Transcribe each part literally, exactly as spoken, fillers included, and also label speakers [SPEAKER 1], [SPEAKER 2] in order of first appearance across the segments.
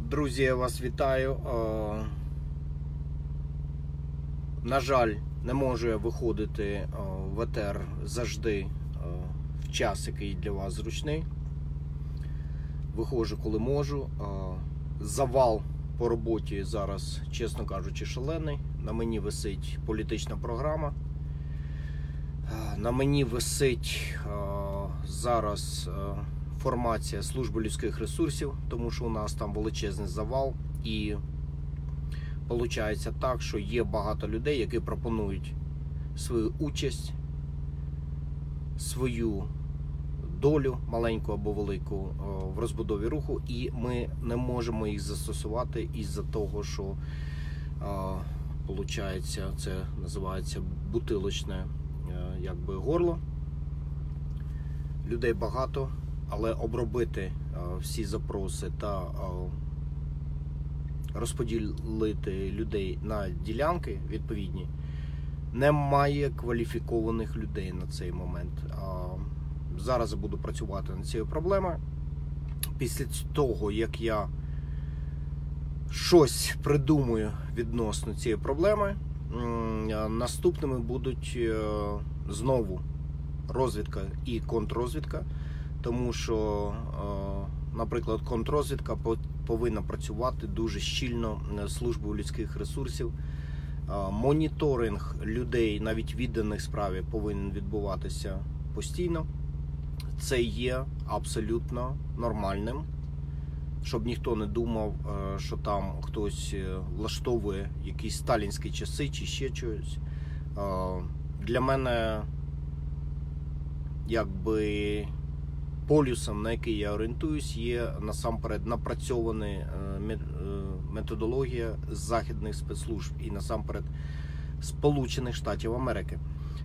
[SPEAKER 1] Друзі, я вас вітаю. На жаль, не можу я виходити в етер завжди в час, який для вас зручний. Виходжу, коли можу. Завал по роботі зараз, чесно кажучи, шалений. На мені висить політична програма. На мені висить зараз формація служби людських ресурсів, тому що у нас там величезний завал. І виходить так, що є багато людей, які пропонують свою участь, свою долю, маленьку або велику, в розбудові руху, і ми не можемо їх застосувати із-за того, що виходить, це називається бутилочне якби горло. Людей багато, але обробити всі запроси та розподілити людей на ділянки відповідні немає кваліфікованих людей на цей момент. Зараз я буду працювати над цією проблемою. Після того, як я щось придумаю відносно цієї проблеми, наступними будуть знову розвідка і контррозвідка, тому що, наприклад, контррозвідка повинна працювати дуже щільно з службою людських ресурсів. Моніторинг людей, навіть відданих справі, повинен відбуватися постійно. Це є абсолютно нормальним, щоб ніхто не думав, що там хтось влаштовує якісь сталінські часи чи ще щось. Для мене якби полюсом, на який я орієнтуюсь, є насамперед напрацьована методологія західних спецслужб і насамперед Сполучених Штатів Америки.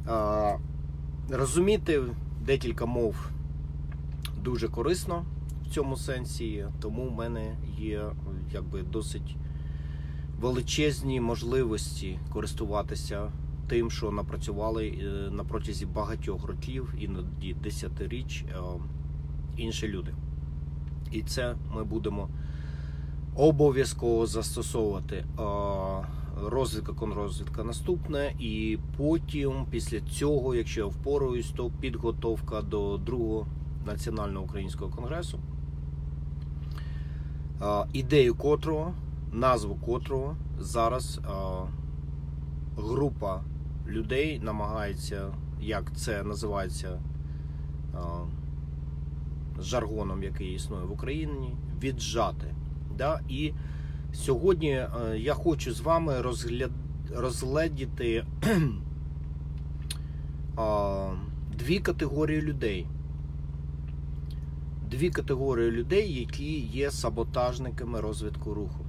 [SPEAKER 1] Розуміти декілька мов дуже корисно в цьому сенсі, тому в мене є якби досить величезні можливості користуватися тим, що напрацювали на протязі багатьох років, іноді десятиріч інші люди. І це ми будемо обов'язково застосовувати. Розвідка, контррозвідка наступне, і потім, після цього, якщо я впораюсь, то підготовка до другого національного українського конгресу, ідею котрого, назву котрого зараз група людей намагається, як це називається з жаргоном, який існує в Україні, віджати. Да? І сьогодні я хочу з вами розгляд... розгледіти дві категорії людей. Дві категорії людей, які є саботажниками розвитку руху.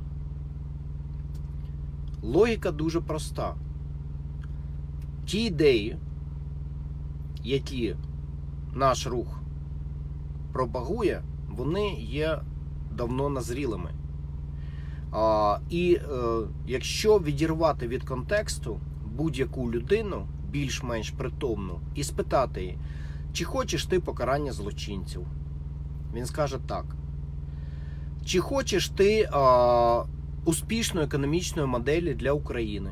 [SPEAKER 1] Логіка дуже проста. Ті ідеї, які наш рух пропагує, вони є давно назрілими. А, і е, якщо відірвати від контексту будь-яку людину, більш-менш притомну, і спитати її, чи хочеш ти покарання злочинців? Він скаже так. Чи хочеш ти е, успішної економічної моделі для України?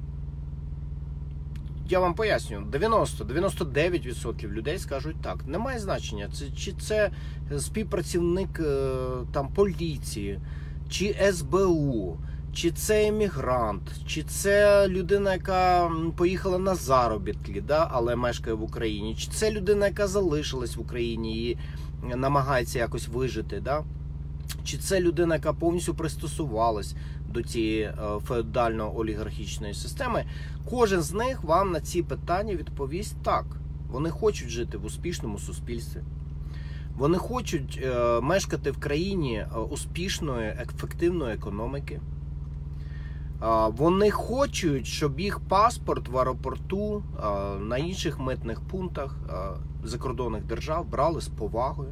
[SPEAKER 1] Я вам поясню, дев'яносто - дев'яносто дев'ять відсотків людей скажуть так. Немає значення, це, чи це співпрацівник е, там, поліції, чи ес бе у, чи це емігрант, чи це людина, яка поїхала на заробітки, да, але мешкає в Україні, чи це людина, яка залишилась в Україні і намагається якось вижити, да? Чи це людина, яка повністю пристосувалась до цієї феодально-олігархічної системи. Кожен з них вам на ці питання відповість так. Вони хочуть жити в успішному суспільстві. Вони хочуть е, мешкати в країні успішної, ефективної економіки. Е, вони хочуть, щоб їх паспорт в аеропорту, е, на інших митних пунктах е, закордонних держав брали з повагою.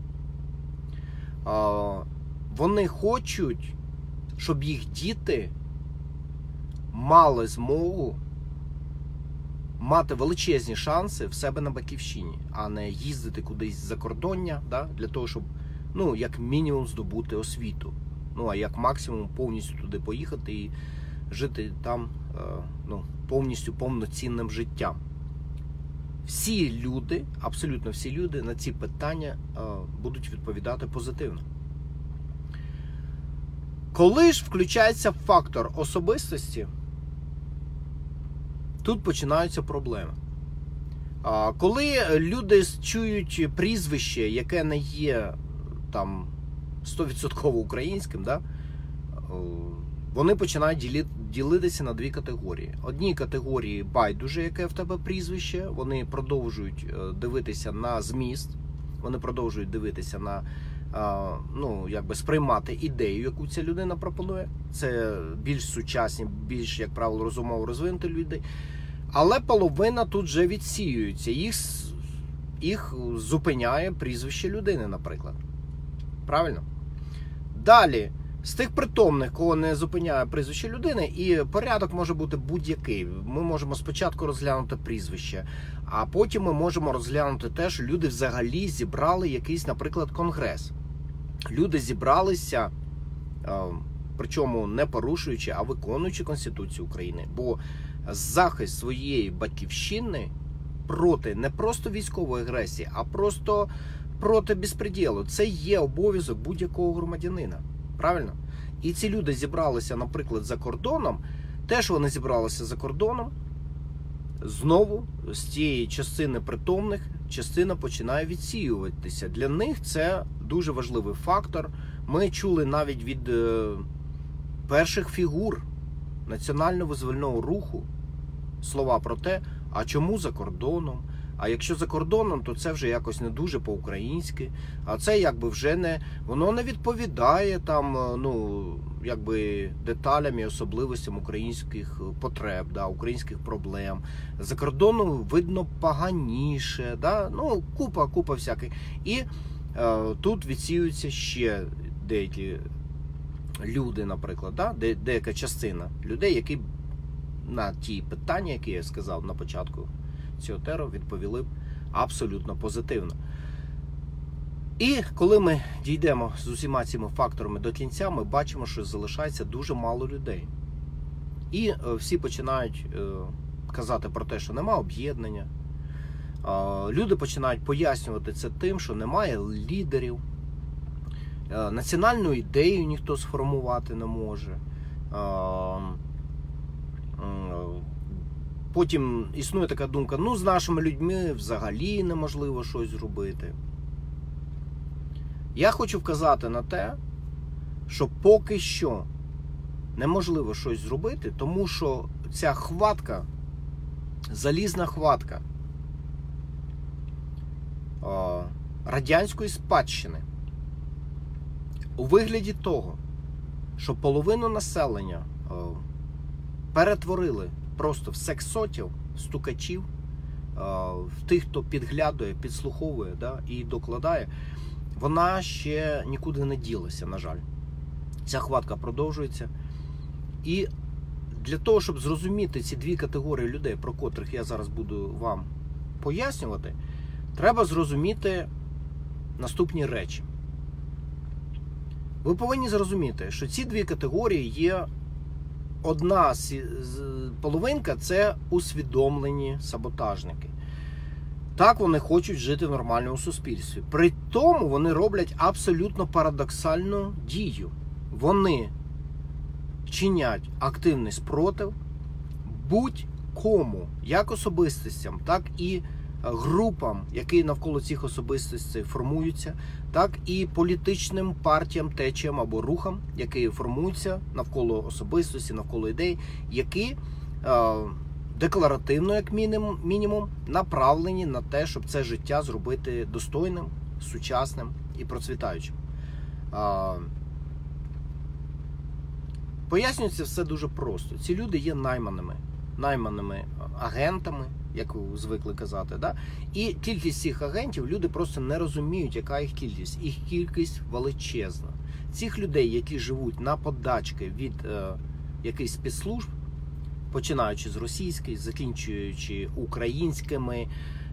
[SPEAKER 1] Е, вони хочуть, щоб їх діти мали змогу мати величезні шанси в себе на батьківщині, а не їздити кудись за кордоння, да, для того, щоб, ну, як мінімум, здобути освіту. Ну, а як максимум повністю туди поїхати і жити там, ну, повністю повноцінним життям. Всі люди, абсолютно всі люди на ці питання будуть відповідати позитивно. Коли ж включається фактор особистості, тут починаються проблеми. Коли люди чують прізвище, яке не є там сто відсотків українським, да, вони починають ділитися на дві категорії. Одні категорії байдуже, яке в тебе прізвище, вони продовжують дивитися на зміст, вони продовжують дивитися на, ну, якби сприймати ідею, яку ця людина пропонує. Це більш сучасні, більш, як правило, розумово розвинуті люди. Але половина тут вже відсіюється. Їх, їх зупиняє прізвище людини, наприклад. Правильно? Далі, з тих притомних, кого не зупиняє прізвище людини, і порядок може бути будь-який. Ми можемо спочатку розглянути прізвище, а потім ми можемо розглянути те, що люди взагалі зібрали якийсь, наприклад, конгрес. Люди зібралися, причому не порушуючи, а виконуючи Конституцію України. Бо захист своєї батьківщини проти не просто військової агресії, а просто проти безпреділу. Це є обов'язок будь-якого громадянина. Правильно? І ці люди зібралися, наприклад, за кордоном. Те, що вони зібралися за кордоном, знову з цієї частини притомних, частина починає відсіюватися. Для них це дуже важливий фактор. Ми чули навіть від е, перших фігур національно-визвольного руху слова про те, а чому за кордоном? А якщо за кордоном, то це вже якось не дуже по-українськи, а це якби вже не, воно не відповідає там, ну, якби деталям і особливостям українських потреб, да, українських проблем. За кордоном видно поганіше, да, ну, купа, купа всяких. І е, тут відсіюються ще деякі люди, наприклад, да, де, деяка частина людей, які на ті питання, які я сказав на початку цього теру, відповіли абсолютно позитивно. І коли ми дійдемо з усіма цими факторами до кінця, ми бачимо, що залишається дуже мало людей. І е, всі починають е, казати про те, що нема об'єднання. Е, люди починають пояснювати це тим, що немає лідерів. Е, національну ідею ніхто сформувати не може. Е, е, Потім існує така думка, ну, з нашими людьми взагалі неможливо щось зробити. Я хочу вказати на те, що поки що неможливо щось зробити, тому що ця хватка, залізна хватка о, радянської спадщини у вигляді того, що половину населення о, перетворили просто в сексотів, стукачів, в тих, хто підглядує, підслуховує, да, і докладає, вона ще нікуди не ділася, на жаль. Ця хватка продовжується. І для того, щоб зрозуміти ці дві категорії людей, про котрих я зараз буду вам пояснювати, треба зрозуміти наступні речі. Ви повинні зрозуміти, що ці дві категорії є. Одна половинка – це усвідомлені саботажники. Так, вони хочуть жити в нормальному суспільстві. При тому вони роблять абсолютно парадоксальну дію. Вони чинять активний спротив будь-кому, як особистостям, так і групам, які навколо цих особистостей формуються, так і політичним партіям, течіям або рухам, які формуються навколо особистості, навколо ідей, які е, декларативно, як мінімум, мінімум, направлені на те, щоб це життя зробити достойним, сучасним і процвітаючим. Е, пояснюється все дуже просто. Ці люди є найманими, найманими агентами, як звикли казати, да? І кількість цих агентів, люди просто не розуміють, яка їх кількість. Їх кількість величезна. Цих людей, які живуть на подачки від е, якихось спецслужб, починаючи з російської, закінчуючи українськими,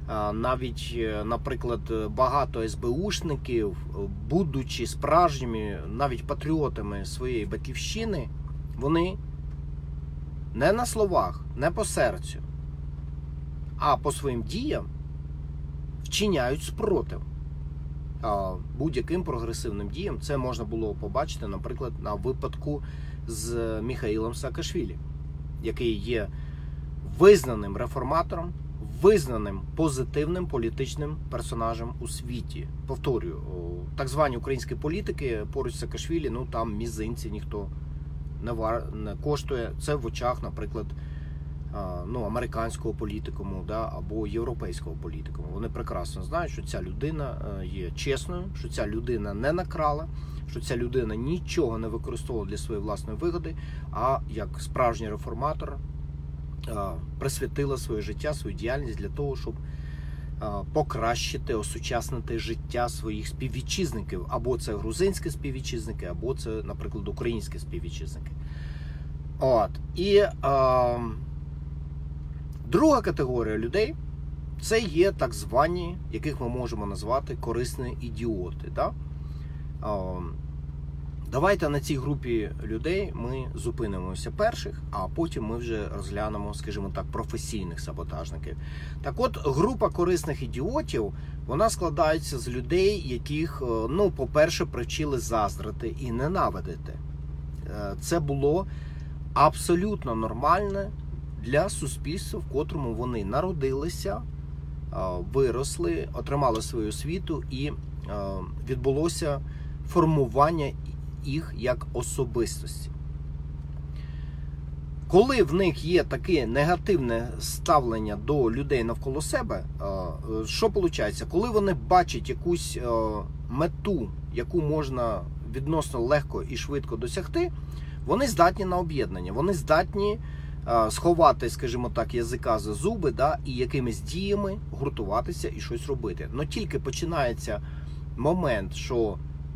[SPEAKER 1] Навіть, наприклад, багато ес бе ушників, будучи справжніми, навіть патріотами своєї батьківщини, вони не на словах, не по серцю, а по своїм діям вчиняють спротив будь-яким прогресивним діям. Це можна було побачити, наприклад, на випадку з Міхаїлом Саакашвілі, який є визнаним реформатором, визнаним позитивним політичним персонажем у світі. Повторюю, так звані українські політики поруч з Саакашвілі, ну там мізинці ніхто не, вар... не коштує. Це в очах, наприклад, ну, американського політикуму, да, або європейського політикуму. Вони прекрасно знають, що ця людина є чесною, що ця людина не накрала, що ця людина нічого не використовувала для своєї власної вигоди, а як справжній реформатор присвятила своє життя, свою діяльність для того, щоб покращити, осучаснити життя своїх співвітчизників. Або це грузинські співвітчизники, або це, наприклад, українські співвітчизники. От. І а, друга категорія людей – це є так звані, яких ми можемо назвати корисні ідіоти. Да? А, давайте на цій групі людей ми зупинимося перших, а потім ми вже розглянемо, скажімо так, професійних саботажників. Так от, група корисних ідіотів, вона складається з людей, яких, ну, по-перше, привчили заздрити і ненавидити. Це було абсолютно нормальне для суспільства, в котрому вони народилися, виросли, отримали свою освіту і відбулося формування їх як особистості. Коли в них є таке негативне ставлення до людей навколо себе, що виходить? Коли вони бачать якусь мету, яку можна відносно легко і швидко досягти, вони здатні на об'єднання, вони здатні сховати, скажімо так, язика за зуби, да, і якимись діями гуртуватися і щось робити. Но тільки починається момент, що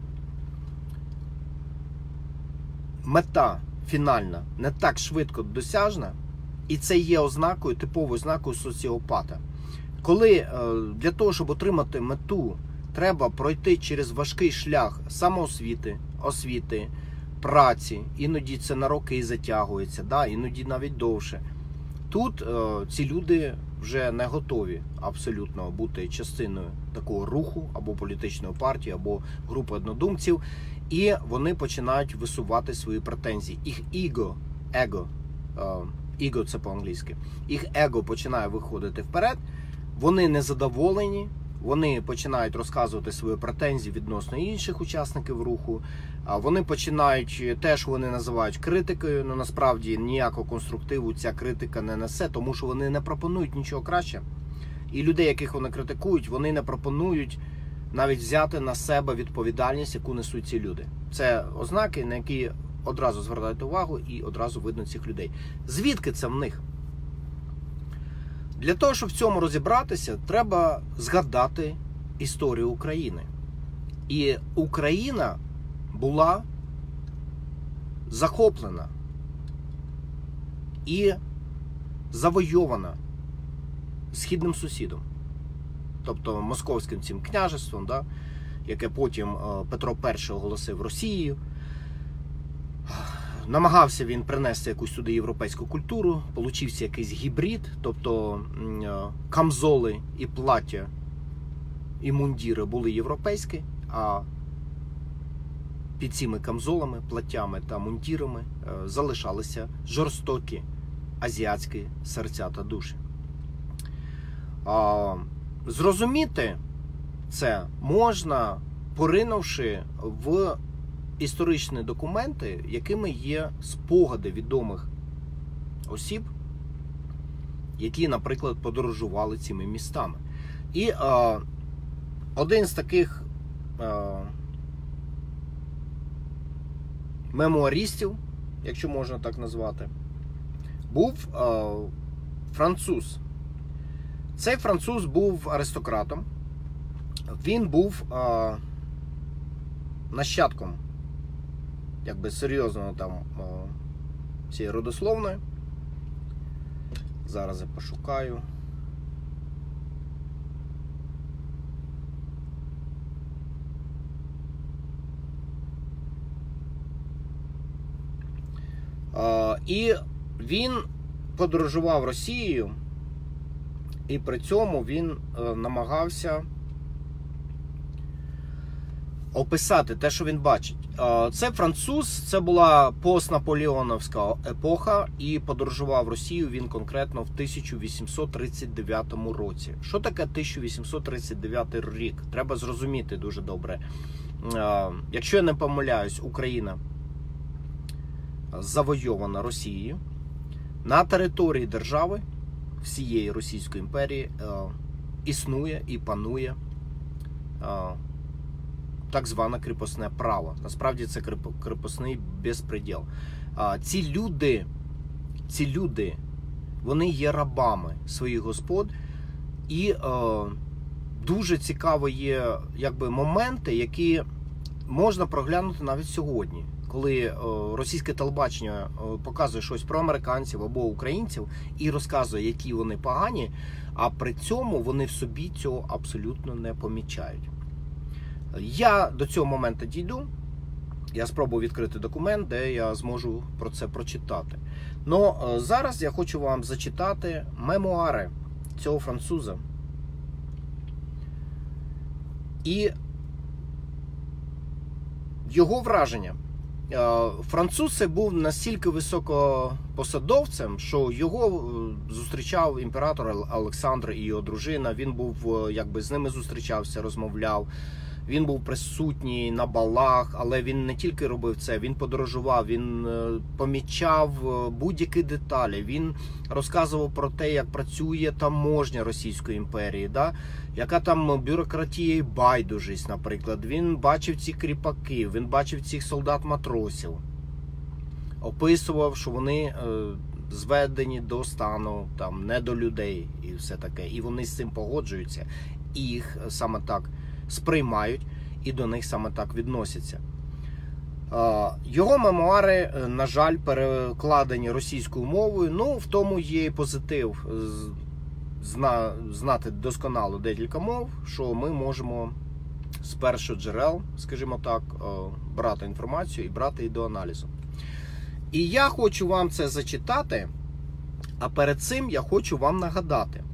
[SPEAKER 1] мета фінальна не так швидко досяжна, і це є ознакою, типовою ознакою соціопата. Коли для того, щоб отримати мету, треба пройти через важкий шлях самоосвіти, освіти, праці, іноді це на роки затягується, да, іноді навіть довше. Тут е, ці люди вже не готові абсолютно бути частиною такого руху, або політичної партії, або групи однодумців, і вони починають висувати свої претензії. Їх іго, его, іго це по-англійськи, їх его починає виходити вперед, вони незадоволені, вони починають розказувати свої претензії відносно інших учасників руху, вони починають те, що вони називають критикою, але насправді ніякого конструктиву ця критика не несе, тому що вони не пропонують нічого краще. І людей, яких вони критикують, вони не пропонують навіть взяти на себе відповідальність, яку несуть ці люди. Це ознаки, на які одразу звертають увагу і одразу видно цих людей. Звідки це в них? Для того, щоб в цьому розібратися, треба згадати історію України. І Україна була захоплена і завойована східним сусідом. Тобто московським цим княжеством, да, яке потім Петро І оголосив Росією. Намагався він принести якусь сюди європейську культуру, получився якийсь гібрид, тобто камзоли і плаття, і мундіри були європейські, а під цими камзолами, платтями та мундірами залишалися жорстокі азіатські серця та душі. Зрозуміти це можна, поринувши в історичні документи, якими є спогади відомих осіб, які, наприклад, подорожували цими містами. І е, один з таких е, мемуаристів, якщо можна так назвати, був е, француз. Цей француз був аристократом, він був е, нащадком, якби серйозно там цієї родословної. Зараз я пошукаю. І він подорожував Росією, і при цьому він намагався описати те, що він бачить. Це француз, це була постнаполеоновська епоха, і подорожував Росію він конкретно в тисяча вісімсот тридцять дев'ятому році. Що таке тисяча вісімсот тридцять дев'ятий рік? Треба зрозуміти дуже добре. Якщо я не помиляюсь, Україна завойована Росією. На території держави всієї Російської імперії існує і панує так зване кріпосне право. Насправді це кріпосний безпреділ. Ці люди, ці люди, вони є рабами своїх господ, і е, дуже цікаво є якби моменти, які можна проглянути навіть сьогодні, коли е, російське телебачення е, показує щось про американців або українців і розказує, які вони погані, а при цьому вони в собі цього абсолютно не помічають. Я до цього моменту дійду, я спробую відкрити документ, де я зможу про це прочитати. Но зараз я хочу вам зачитати мемуари цього француза. І його враження. Француз це був настільки високопосадовцем, що його зустрічав імператор Олександр і його дружина. Він був, якби з ними зустрічався, розмовляв. Він був присутній на балах, але він не тільки робив це, він подорожував, він помічав будь-які деталі, він розказував про те, як працює таможня Російської імперії, да? Яка там бюрократія і байдужість, наприклад. Він бачив ці кріпаки, він бачив цих солдат-матросів, описував, що вони е, зведені до стану, там, не до людей і все таке. І вони з цим погоджуються, і їх саме так сприймають і до них саме так відносяться. Його мемуари, на жаль, перекладені російською мовою, ну, в тому є і позитив зна, знати досконало декілька мов, що ми можемо з перших джерел, скажімо так, брати інформацію і брати її до аналізу. І я хочу вам це зачитати, а перед цим я хочу вам нагадати.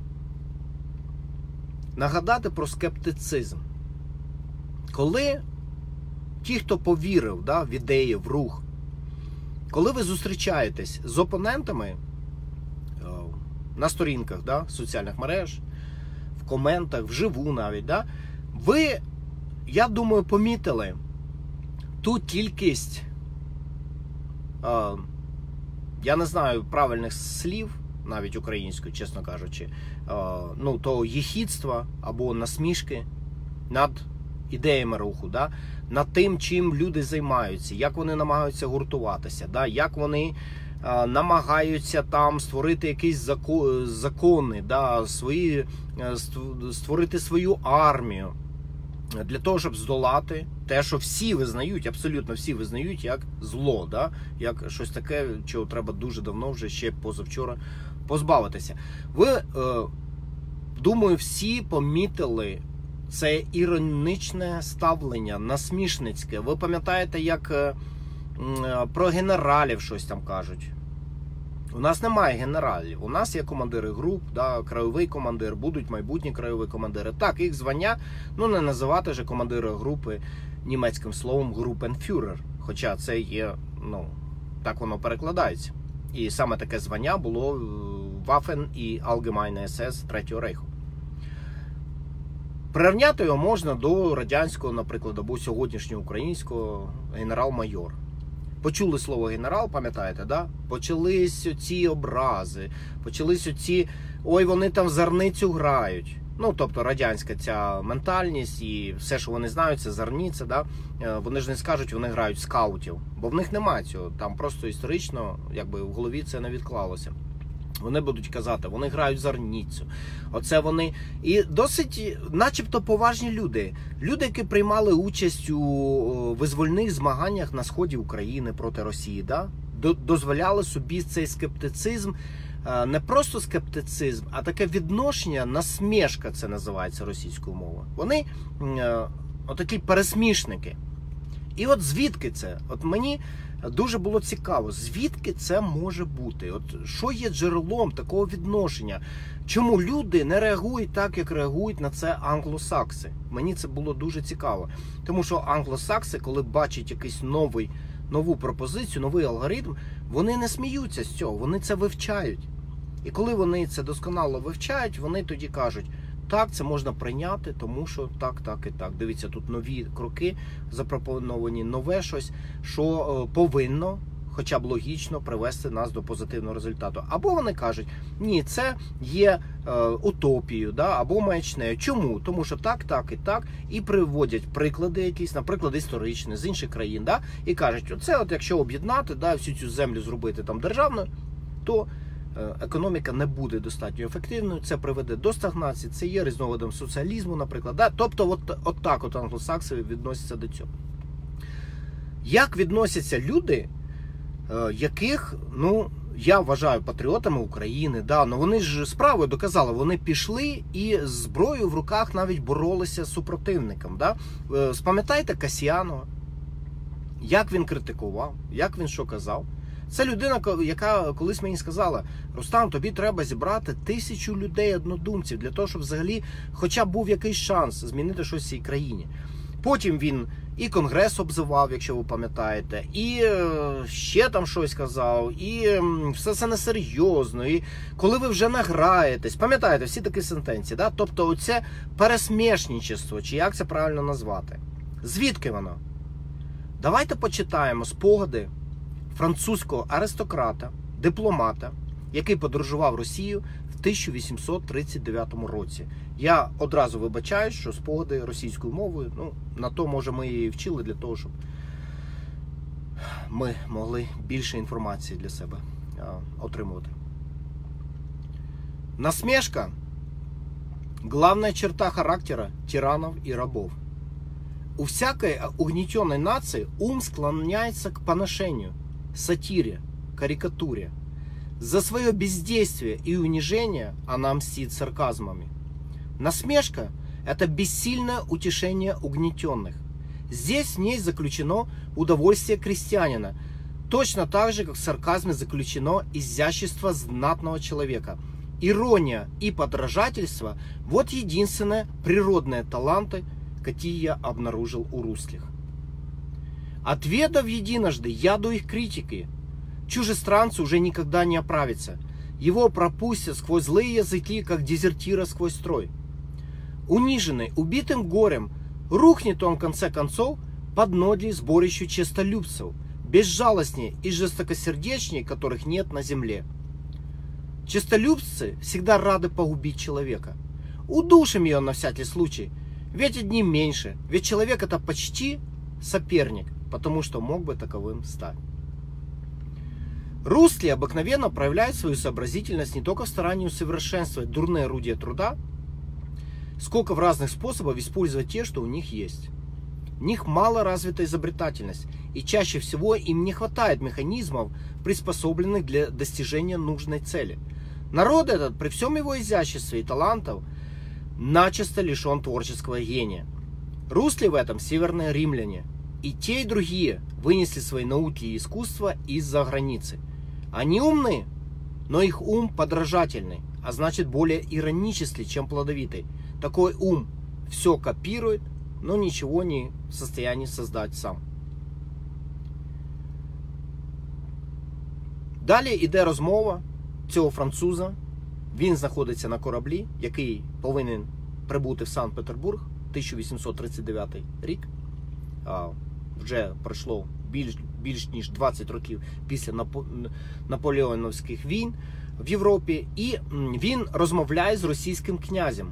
[SPEAKER 1] Нагадати про скептицизм. Коли ті, хто повірив, да, в ідеї, в рух, коли ви зустрічаєтесь з опонентами на сторінках, да, соціальних мереж, в коментах, вживу навіть, да, ви, я думаю, помітили ту кількість, е, я не знаю правильних слів, навіть українською, чесно кажучи, е, ну, того єхідства або насмішки над ідеями руху, да? Над тим, чим люди займаються, як вони намагаються гуртуватися, да? Як вони а, намагаються там створити якісь закон, закони, да? Свої, створити свою армію для того, щоб здолати те, що всі визнають, абсолютно всі визнають як зло, да? Як щось таке, чого треба дуже давно, вже ще позавчора, позбавитися. Ви, е, думаю, всі помітили це іронічне ставлення, насмішницьке. Ви пам'ятаєте, як е, про генералів щось там кажуть? У нас немає генералів. У нас є командири груп, да, краєвий командир, будуть майбутні краєві командири. Так, їх звання, ну не називати же командира групи німецьким словом групенфюрер. Хоча це є, ну, так воно перекладається. І саме таке звання було в Waffen і Allgemeine ес ес Третього Рейху. Прирівняти його можна до радянського, наприклад, або сьогоднішнього українського генерал-майор. Почули слово генерал, пам'ятаєте, да? Почались оці образи, почались оці, ой, вони там зарницю грають. Ну, тобто радянська ця ментальність і все, що вони знають, це зарниця, да? Вони ж не скажуть, вони грають скаутів, бо в них немає цього. Там просто історично, якби в голові це не відклалося. Вони будуть казати, вони грають зарницю. Оце вони. І досить, начебто, поважні люди. Люди, які приймали участь у визвольних змаганнях на сході України проти Росії, да? Дозволяли собі цей скептицизм, не просто скептицизм, а таке відношення, насмішка це називається російською мовою. Вони отакі пересмішники. І от звідки це? От мені дуже було цікаво, звідки це може бути? От що є джерелом такого відношення? Чому люди не реагують так, як реагують на це англосакси? Мені це було дуже цікаво. Тому що англосакси, коли бачать якийсь новий, нову пропозицію, новий алгоритм, вони не сміються з цього, вони це вивчають. І коли вони це досконало вивчають, вони тоді кажуть, так, це можна прийняти, тому що так, так і так. Дивіться, тут нові кроки запропоновані, нове щось, що повинно, хоча б логічно, привести нас до позитивного результату. Або вони кажуть, ні, це є е, утопією, да, або маячнею. Чому? Тому що так, так і так, і приводять приклади якісь, наприклад, історичні, з інших країн, да, і кажуть, оце от якщо об'єднати, да, всю цю землю зробити там державною, то економіка не буде достатньо ефективною, це приведе до стагнації, це є різновидом соціалізму, наприклад. Да? Тобто от, от так от англосакси відносяться до цього. Як відносяться люди, яких, ну, я вважаю патріотами України, да, ну вони ж справою доказали, вони пішли і з зброєю в руках навіть боролися з супротивником. Да? Спам'ятаєте Касьянова? Як він критикував, як він що казав? Це людина, яка колись мені сказала, Рустам, тобі треба зібрати тисячу людей-однодумців для того, щоб взагалі хоча б був якийсь шанс змінити щось в цій країні. Потім він і Конгрес обзивав, якщо ви пам'ятаєте, і ще там щось казав, і все це несерйозно, і коли ви вже награєтесь, пам'ятаєте, всі такі сентенції, да? Тобто оце пересмішничество, чи як це правильно назвати. Звідки воно? Давайте почитаємо спогади французького аристократа, дипломата, який подорожував Росію в тисяча вісімсот тридцять дев'ятому році. Я одразу вибачаю, що спогади російською мовою, ну, на то, може, ми її вчили для того, щоб ми могли більше інформації для себе а, отримувати. Насмешка – главная черта характера тиранов и рабов. У всякой угнетенной нации ум склоняется к поношению, сатире, карикатуре. За свое бездействие и унижение она мстит сарказмами. Насмешка – это бессильное утешение угнетенных. Здесь в ней заключено удовольствие крестьянина, точно так же, как в сарказме заключено изящество знатного человека. Ирония и подражательство – вот единственные природные таланты, какие я обнаружил у русских. Отведав единожды яду их критики, чужестранцу уже никогда не оправится. Его пропустят сквозь злые языки, как дезертира сквозь строй. Униженный, убитым горем, рухнет он в конце концов под ноги сборищу честолюбцев, безжалостнее и жестокосердечнее, которых нет на земле. Честолюбцы всегда рады погубить человека. Удушим ее на всякий случай, ведь одним меньше, ведь человек это почти соперник, потому что мог бы таковым стать. Русские обыкновенно проявляют свою сообразительность не только в старании усовершенствовать дурные орудия труда, сколько в разных способах использовать те, что у них есть. У них мало развита изобретательность, и чаще всего им не хватает механизмов, приспособленных для достижения нужной цели. Народ этот, при всем его изяществе и талантов, начисто лишен творческого гения. Русские в этом северные римляне. И те, и другие вынесли свои науки и искусства из-за границы. Они умны, но их ум подражательный, а значит более иронический, чем плодовитый. Такой ум все копирует, но ничего не в состоянии создать сам. Далі йде розмова цього француза. Він знаходиться на кораблі, який повинен прибути в Санкт-Петербург, тисяча вісімсот тридцять дев'ятий рік. А, вже пройшло більш, більш ніж двадцять років після Напо... наполеоновських війн в Європі. І він розмовляє з російським князем.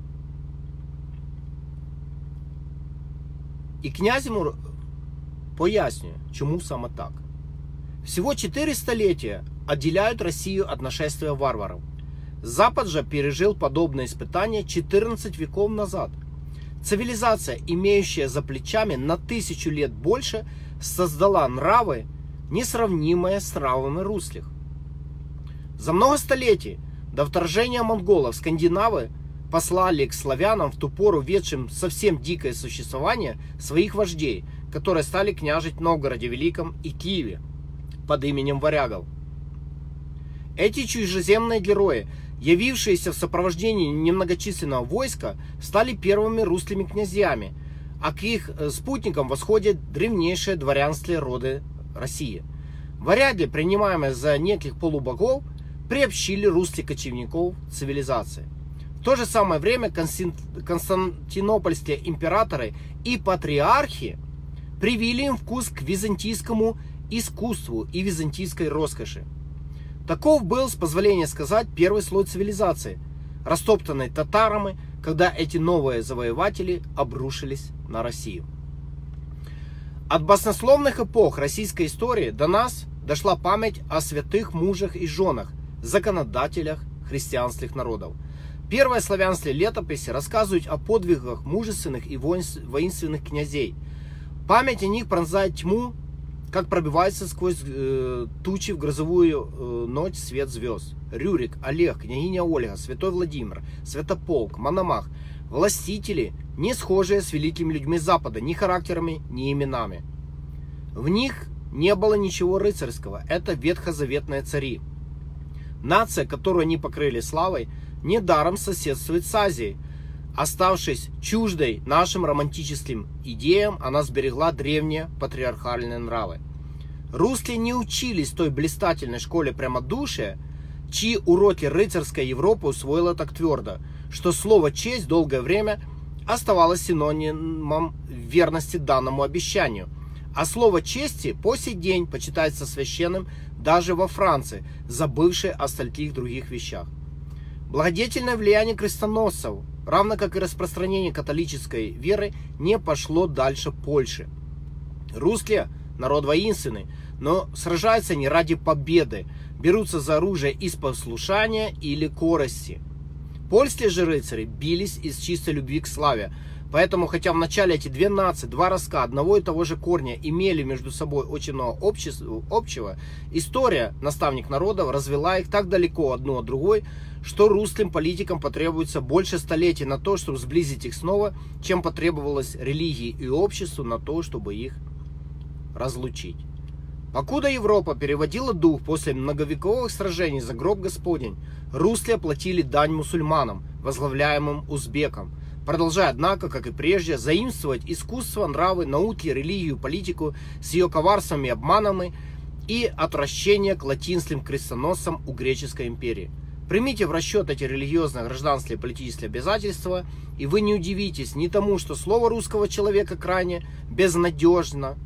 [SPEAKER 1] І князь йому пояснює, чому саме так. Всего четыре столетия отделяют Россию от нашествия варваров. Запад же пережил подобное испытание четырнадцать веков назад. Цивилизация, имеющая за плечами на тысячу лет больше, создала нравы, несравнимые с нравами русских. За много столетий до вторжения монголов скандинавы послали к славянам в ту пору ведшим совсем дикое существование своих вождей, которые стали княжить в Новгороде Великом и Киеве под именем варягов. Эти чужеземные герои, явившиеся в сопровождении немногочисленного войска, стали первыми русскими князьями, а к их спутникам восходят древнейшие дворянские роды России. Варяги, принимаемые за неких полубогов, приобщили русских кочевников к цивилизации. В то же самое время константинопольские императоры и патриархи привили им вкус к византийскому искусству и византийской роскоши. Таков был, с позволения сказать, первый слой цивилизации, растоптанный татарами, когда эти новые завоеватели обрушились на Россию. От баснословных эпох российской истории до нас дошла память о святых мужах и женах, законодателях христианских народов. Первые славянские летописи рассказывают о подвигах мужественных и воинственных князей. Память о них пронзает тьму, как пробивается сквозь э, тучи в грозовую э, ночь свет звезд. Рюрик, Олег, княгиня Ольга, святой Владимир, Святополк, Мономах. Властители, не схожие с великими людьми Запада ни характерами, ни именами. В них не было ничего рыцарского. Это ветхозаветные цари. Нация, которую они покрыли славой, недаром соседствует с Азией. Оставшись чуждой нашим романтическим идеям, она сберегла древние патриархальные нравы. Русские не учились той блистательной школе прямодушия, чьи уроки рыцарская Европа усвоила так твердо, что слово «честь» долгое время оставалось синонимом верности данному обещанию. А слово «чести» по сей день почитается священным даже во Франции, забывшей о стольких других вещах. Благодетельное влияние крестоносцев, равно как и распространение католической веры, не пошло дальше Польши. Русские – народ воинственный, но сражаются не ради победы, берутся за оружие из послушания или корости. Польские же рыцари бились из чистой любви к славе, поэтому, хотя в начале эти две нации, два ростка одного и того же корня, имели между собой очень много общего, история, наставник народов, развела их так далеко одну от другой, что русским политикам потребуется больше столетий на то, чтобы сблизить их снова, чем потребовалось религии и обществу на то, чтобы их разлучить. Покуда Европа переводила дух после многовековых сражений за гроб Господень, русские платили дань мусульманам, возглавляемым узбекам, продолжая, однако, как и прежде, заимствовать искусство, нравы, науки, религию, политику с ее коварствами и обманами и отвращение к латинским крестоносцам у греческой империи. Примите в расчет эти религиозные, гражданские и политические обязательства, и вы не удивитесь ни тому, что слово русского человека крайне безнадежно,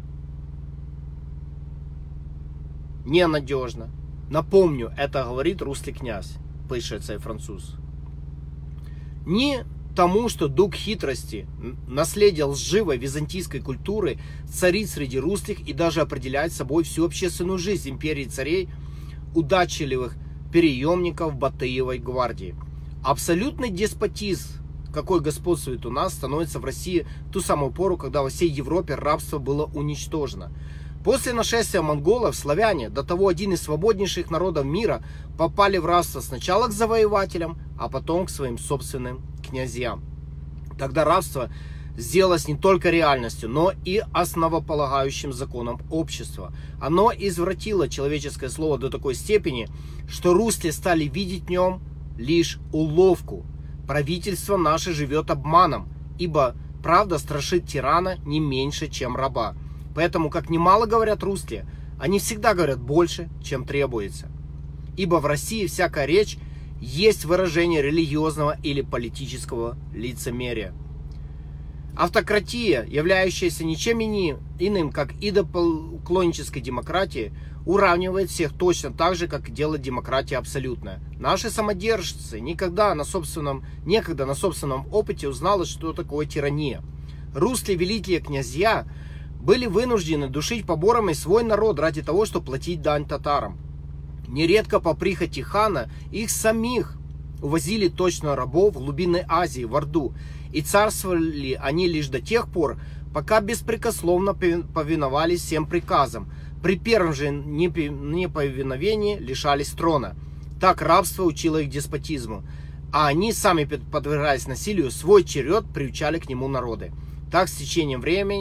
[SPEAKER 1] ненадежно. Напомню, это говорит русский князь, пишет цей француз. Ни тому, что дух хитрости, наследие лживой византийской культуры царит среди русских и даже определяет собой всю общественную жизнь империи царей, удачливых переемников Батыевой гвардии. Абсолютный деспотизм, какой господствует у нас, становится в России в ту самую пору, когда во всей Европе рабство было уничтожено. После нашествия монголов славяне, до того один из свободнейших народов мира, попали в рабство сначала к завоевателям, а потом к своим собственным князьям. Тогда рабство сделалось не только реальностью, но и основополагающим законом общества. Оно извратило человеческое слово до такой степени, что русские стали видеть в нем лишь уловку. Правительство наше живет обманом, ибо правда страшит тирана не меньше, чем раба. Поэтому, как немало говорят русские, они всегда говорят больше, чем требуется. Ибо в России всякая речь есть выражение религиозного или политического лицемерия. Автократия, являющаяся ничем иным, как идолопоклоннической демократией, уравнивает всех точно так же, как делает демократия абсолютная. Наши самодержцы никогда на собственном, некогда на собственном опыте узнали, что такое тирания. Русские великие князья были вынуждены душить поборами свой народ ради того, чтобы платить дань татарам. Нередко по прихоти хана их самих увозили точно рабов в глубины Азии, в Орду, и царствовали они лишь до тех пор, пока беспрекословно повиновались всем приказам. При первом же неповиновении лишались трона. Так рабство учило их деспотизму, а они, сами подвергаясь насилию, свой черед приучали к нему народы. Так с течением времени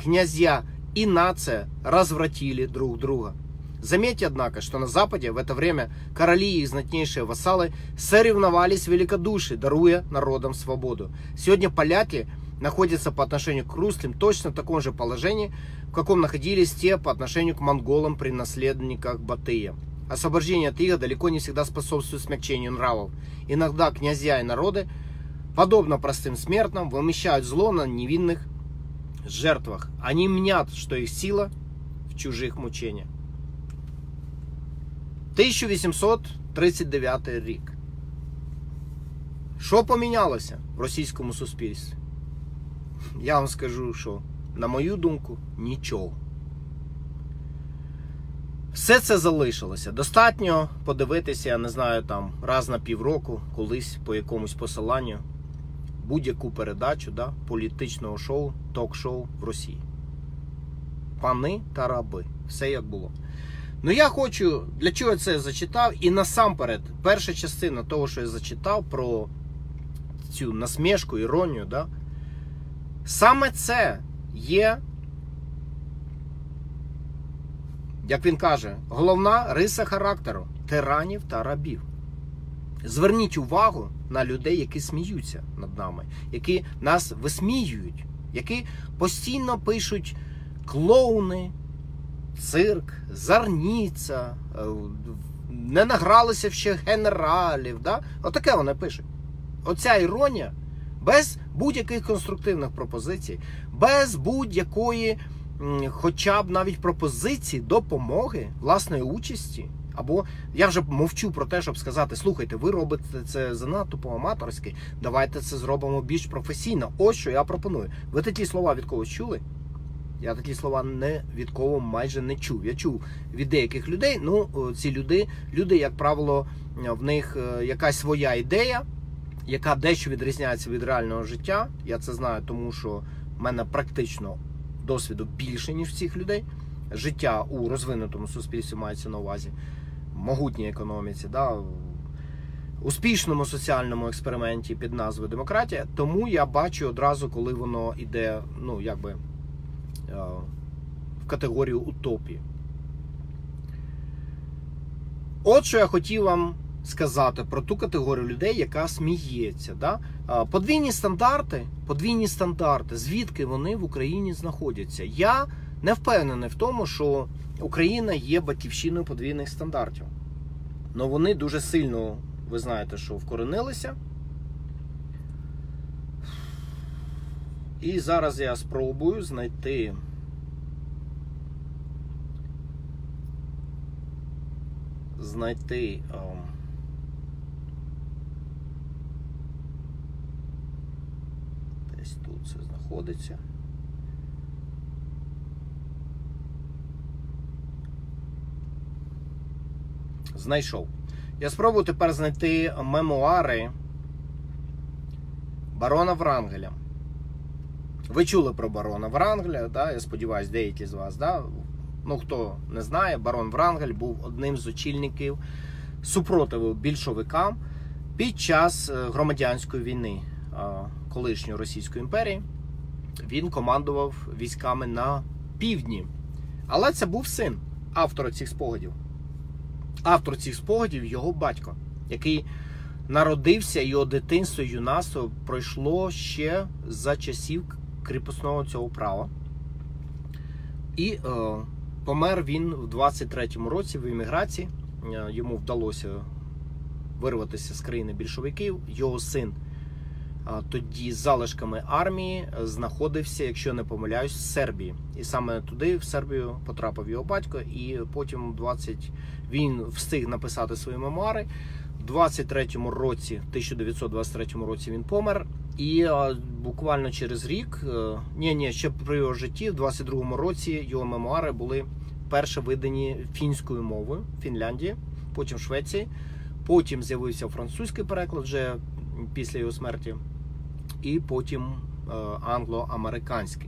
[SPEAKER 1] князья и нация развратили друг друга. Заметьте, однако, что на Западе в это время короли и их знатнейшие вассалы соревновались в великодушии, даруя народам свободу. Сегодня поляки находятся по отношению к русским точно в таком же положении, в каком находились те по отношению к монголам при наследниках Батыя. Освобождение от ига далеко не всегда способствует смягчению нравов. Иногда князья и народы, подобно простым смертным, вымещают зло на невинных жертвах. Они мнят, что их сила в чужих мучениях. тисяча вісімсот тридцять дев'ятий рік. Що помінялося в російському суспільстві? Я вам скажу, що, на мою думку, нічого. Все це залишилося. Достатньо подивитися, я не знаю, там, раз на півроку, колись по якомусь посиланню, будь-яку передачу, да, політичного шоу, ток-шоу в Росії. Пани та раби. Все як було. Ну я хочу, для чого я це зачитав, і насамперед, перша частина того, що я зачитав про цю насмішку, іронію, да, саме це є, як він каже, головна риса характеру тиранів та рабів. Зверніть увагу на людей, які сміються над нами, які нас висміюють, які постійно пишуть клоуни, цирк, зарніця, не награлися ще генералів. Да? Отаке вони пишуть. Оця іронія, без будь-яких конструктивних пропозицій, без будь-якої, хоча б навіть пропозиції допомоги, власної участі. Або я вже мовчу про те, щоб сказати, слухайте, ви робите це занадто по-аматорськи, давайте це зробимо більш професійно. Ось що я пропоную. Ви такі слова від когось чули? Я такі слова не від кого майже не чув. Я чув від деяких людей, ну, ці люди, люди, як правило, в них якась своя ідея, яка дещо відрізняється від реального життя. Я це знаю, тому що в мене практично досвіду більше, ніж цих людей. Життя у розвинутому суспільстві мається на увазі, могутній економіці, да, успішному соціальному експерименті під назвою демократія. Тому я бачу одразу, коли воно йде, ну, якби, в категорію утопії. От що я хотів вам сказати про ту категорію людей, яка сміється. Да? Подвійні стандарти, подвійні стандарти, звідки вони в Україні знаходяться? Я не впевнений в тому, що Україна є батьківщиною подвійних стандартів. Но вони дуже сильно, ви знаєте, що вкоренилися. І зараз я спробую знайти знайти um, десь тут це знаходиться. Знайшов. Я спробую тепер знайти мемуари барона Врангеля. Ви чули про барона Врангеля, да? Я сподіваюся, деякі з вас, да? Ну, хто не знає, барон Врангель був одним з очільників супротиву більшовикам під час громадянської війни колишньої Російської імперії. Він командував військами на півдні. Але це був син автора цих спогадів. Автор цих спогадів – його батько, який народився, його дитинство, юнацтво пройшло ще за часів кріпосного цього права. І е, помер він в двадцять третьому році в еміграції. Е, йому вдалося вирватися з країни більшовиків. Його син е, тоді з залишками армії знаходився, якщо не помиляюсь, в Сербії. І саме туди, в Сербію, потрапив його батько. І потім двадцять він встиг написати свої мемуари. В двадцять третьому році, тисяча дев'ятсот двадцять третьому році він помер. І а, буквально через рік, а, ні, ні, ще при його житті, в двадцять другому році його мемуари були перше видані фінською мовою в Фінляндії, потім в Швеції, потім з'явився французький переклад вже після його смерті, і потім а, англо-американський.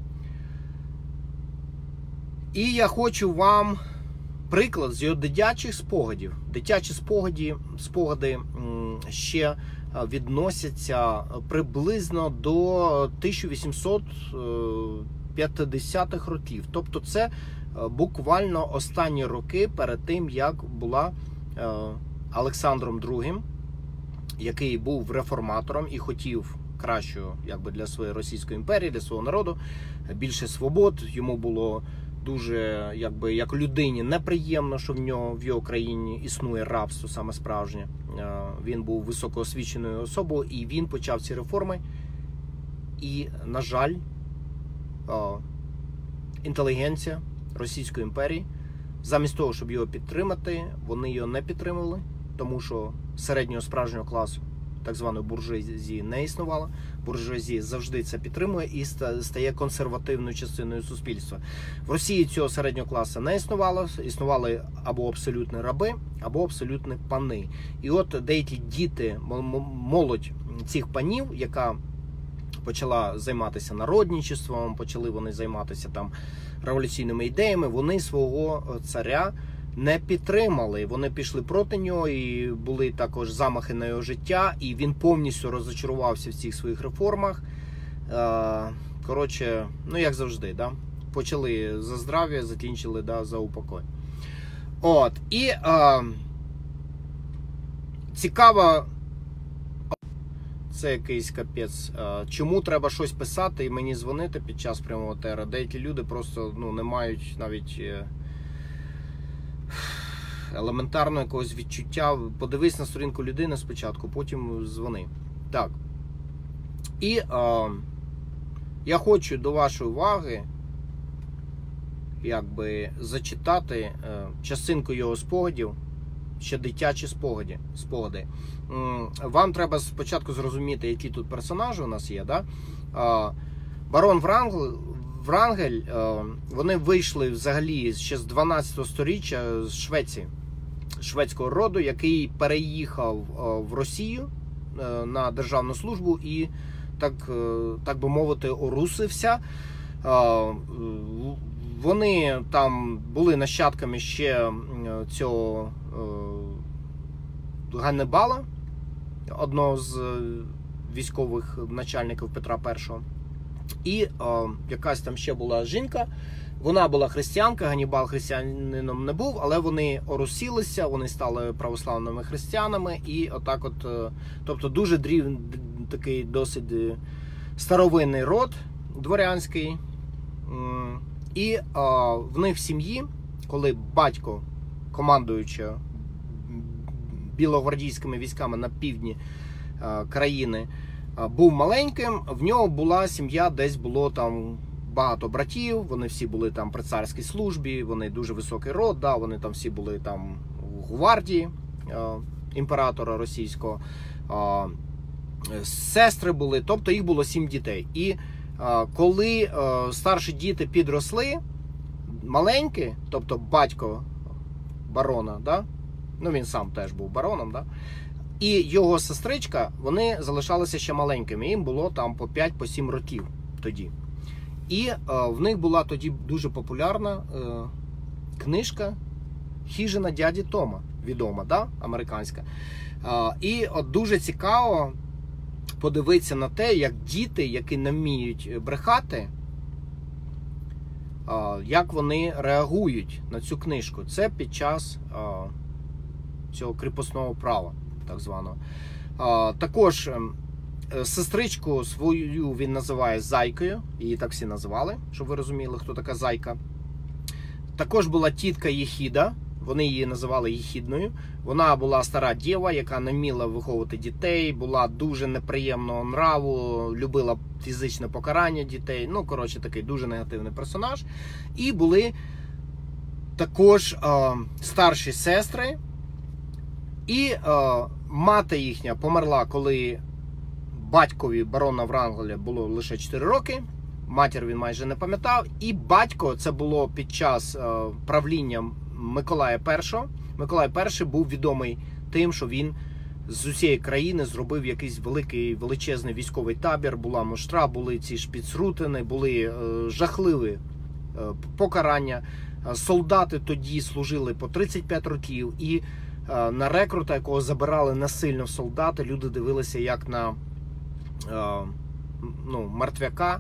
[SPEAKER 1] І я хочу вам приклад з його дитячих спогадів. Дитячі спогади, спогади ще відносяться приблизно до тисяча вісімсот п'ятдесятих років. Тобто це буквально останні роки перед тим, як була Олександром другим, який був реформатором і хотів кращого, якби, для своєї Російської імперії, для свого народу, більше свобод. Йому було дуже, якби, як людині неприємно, що в нього в його країні існує рабство саме справжнє. Він був високоосвіченою особою, і він почав ці реформи. І, на жаль, інтелігенція Російської імперії, замість того, щоб його підтримати, вони його не підтримували, тому що середнього справжнього класу, так званої буржуазії, не існувало. Буржуазія завжди це підтримує і стає консервативною частиною суспільства. В Росії цього середнього класу не існувало. Існували або абсолютні раби, або абсолютні пани. І от деякі діти, молодь цих панів, яка почала займатися народничеством, почали вони займатися там революційними ідеями, вони свого царя не підтримали. Вони пішли проти нього, і були також замахи на його життя, і він повністю розочарувався в цих своїх реформах. Коротше, ну як завжди, да? Почали за здрав'я, закінчили, да, за упокой. От, і е, цікаво, це якийсь капець. Чому треба щось писати і мені дзвонити під час прямого етеру? Деякі люди просто, ну, не мають навіть елементарного якогось відчуття. Подивись на сторінку людини спочатку, потім дзвони. Так. І е, я хочу до вашої уваги якби зачитати е, частинку його спогадів, ще дитячі спогади. спогади. Вам треба спочатку зрозуміти, які тут персонажі у нас є. Да? Барон Врангель, вони вийшли взагалі ще з дванадцятого сторіччя з Швеції, шведського роду, який переїхав в Росію на державну службу і, так, так би мовити, орусився. Вони там були нащадками ще цього Ганнибала, одного з військових начальників Петра І. І е, якась там ще була жінка, вона була християнка, Ганнібал християнином не був, але вони орусілися, вони стали православними християнами, і отак от, е, тобто дуже дрів, такий досить старовинний род дворянський. І е, в них в сім'ї, коли батько, командуючи білогвардійськими військами на півдні е, країни, е, був маленьким, в нього була сім'я, десь було там багато братів, вони всі були там при царській службі, вони дуже високий род, да, вони там всі були там в гвардії е, імператора російського, е, сестри були, тобто їх було сім дітей. І е, коли е, старші діти підросли, маленькі, тобто батько барона, да, ну він сам теж був бароном, да, і його сестричка, вони залишалися ще маленькими, їм було там по п'ять-сім років тоді. І е, в них була тоді дуже популярна е, книжка «Хижина дяді Тома», відома, да, американська. Е, і от дуже цікаво подивитися на те, як діти, які не вміють брехати, е, як вони реагують на цю книжку. Це під час е, цього кріпосного права, так званого. Е, також сестричку свою він називає Зайкою, її так всі називали, щоб ви розуміли, хто така Зайка. Також була тітка Єхіда, вони її називали Єхідною. Вона була стара дєва, яка не вміла виховувати дітей, була дуже неприємного нраву, любила фізичне покарання дітей. Ну, коротше, такий дуже негативний персонаж. І були також е, старші сестри. І е, мати їхня померла, коли батькові барона Врангеля було лише чотири роки, матір він майже не пам'ятав, і батько, це було під час е, правління Миколая І. Миколай І був відомий тим, що він з усієї країни зробив якийсь великий, величезний військовий табір, була муштра, були ці шпіцрутини, були е, жахливі е, покарання. Солдати тоді служили по тридцять п'ять років, і е, на рекрута, якого забирали насильно в солдати, люди дивилися як на ну, мертвяка,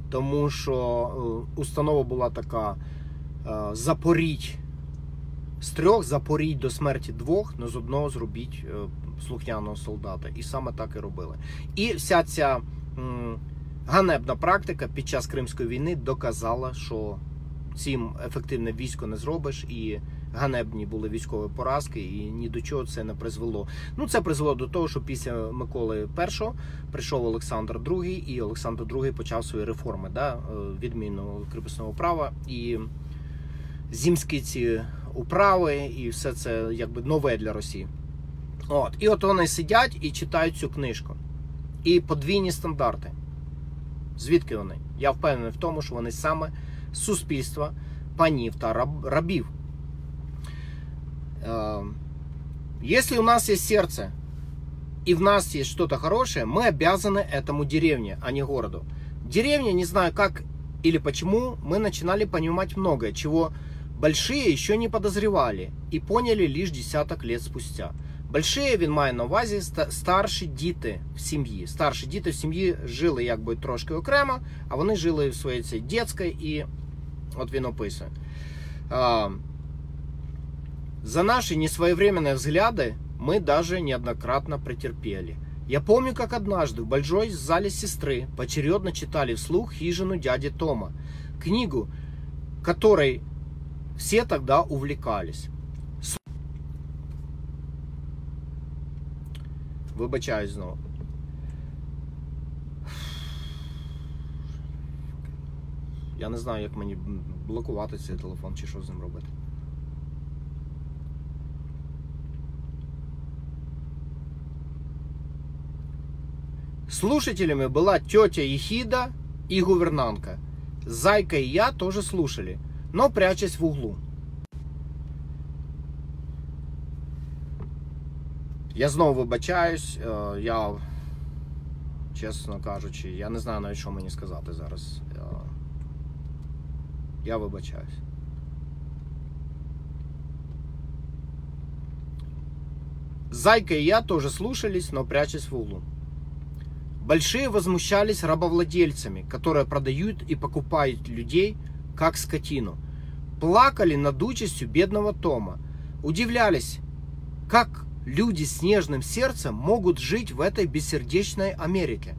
[SPEAKER 1] тому що установа була така: запоріть з трьох, запоріть до смерті двох, но з одного зробіть слухняного солдата. І саме так і робили. І вся ця м, ганебна практика під час Кримської війни доказала, що цим ефективне військо не зробиш, і ганебні були військові поразки, і ні до чого це не призвело. Ну, це призвело до того, що після Миколи Першого прийшов Олександр Другий, і Олександр Другий почав свої реформи, да, відміну кріпосного права, і зімські ці управи, і все це якби нове для Росії. От. І от вони сидять і читають цю книжку. І подвійні стандарти. Звідки вони? Я впевнений в тому, що вони саме з суспільства панів та раб, рабів. Э, если у нас есть сердце, и в нас есть что-то хорошее, мы обязаны этому деревне, а не городу. Деревня, не знаю как или почему, мы начинали понимать многое, чего большие еще не подозревали и поняли лишь десяток лет спустя. Большие, він має на увазі старші діти в сім'ї. Старші діти в сім'ї жили якби трошки окремо, а вони жили в своїй цій дитячій, і от він описує. За наши несвоевременные взгляды мы даже неоднократно претерпели. Я помню, как однажды в большой зале сестры поочередно читали вслух «Хижину дяди Тома», книгу, которой все тогда увлекались. Вибачаюсь знову. Я не знаю, як мені блокувати цей телефон, чи що з ним робити. Слушателями была тетя Ехида и гувернантка. Зайка и я тоже слушали, но прячась в углу. Я знову вибачаюсь, я, чесно кажучи, я не знаю навіть, що мені сказати зараз. Я вибачаюсь. Зайка и я тоже слушались, но прячась в углу. Большие возмущались рабовладельцами, которые продают и покупают людей, как скотину. Плакали над участью бедного Тома. Удивлялись, как люди с нежным сердцем могут жить в этой бессердечной Америке.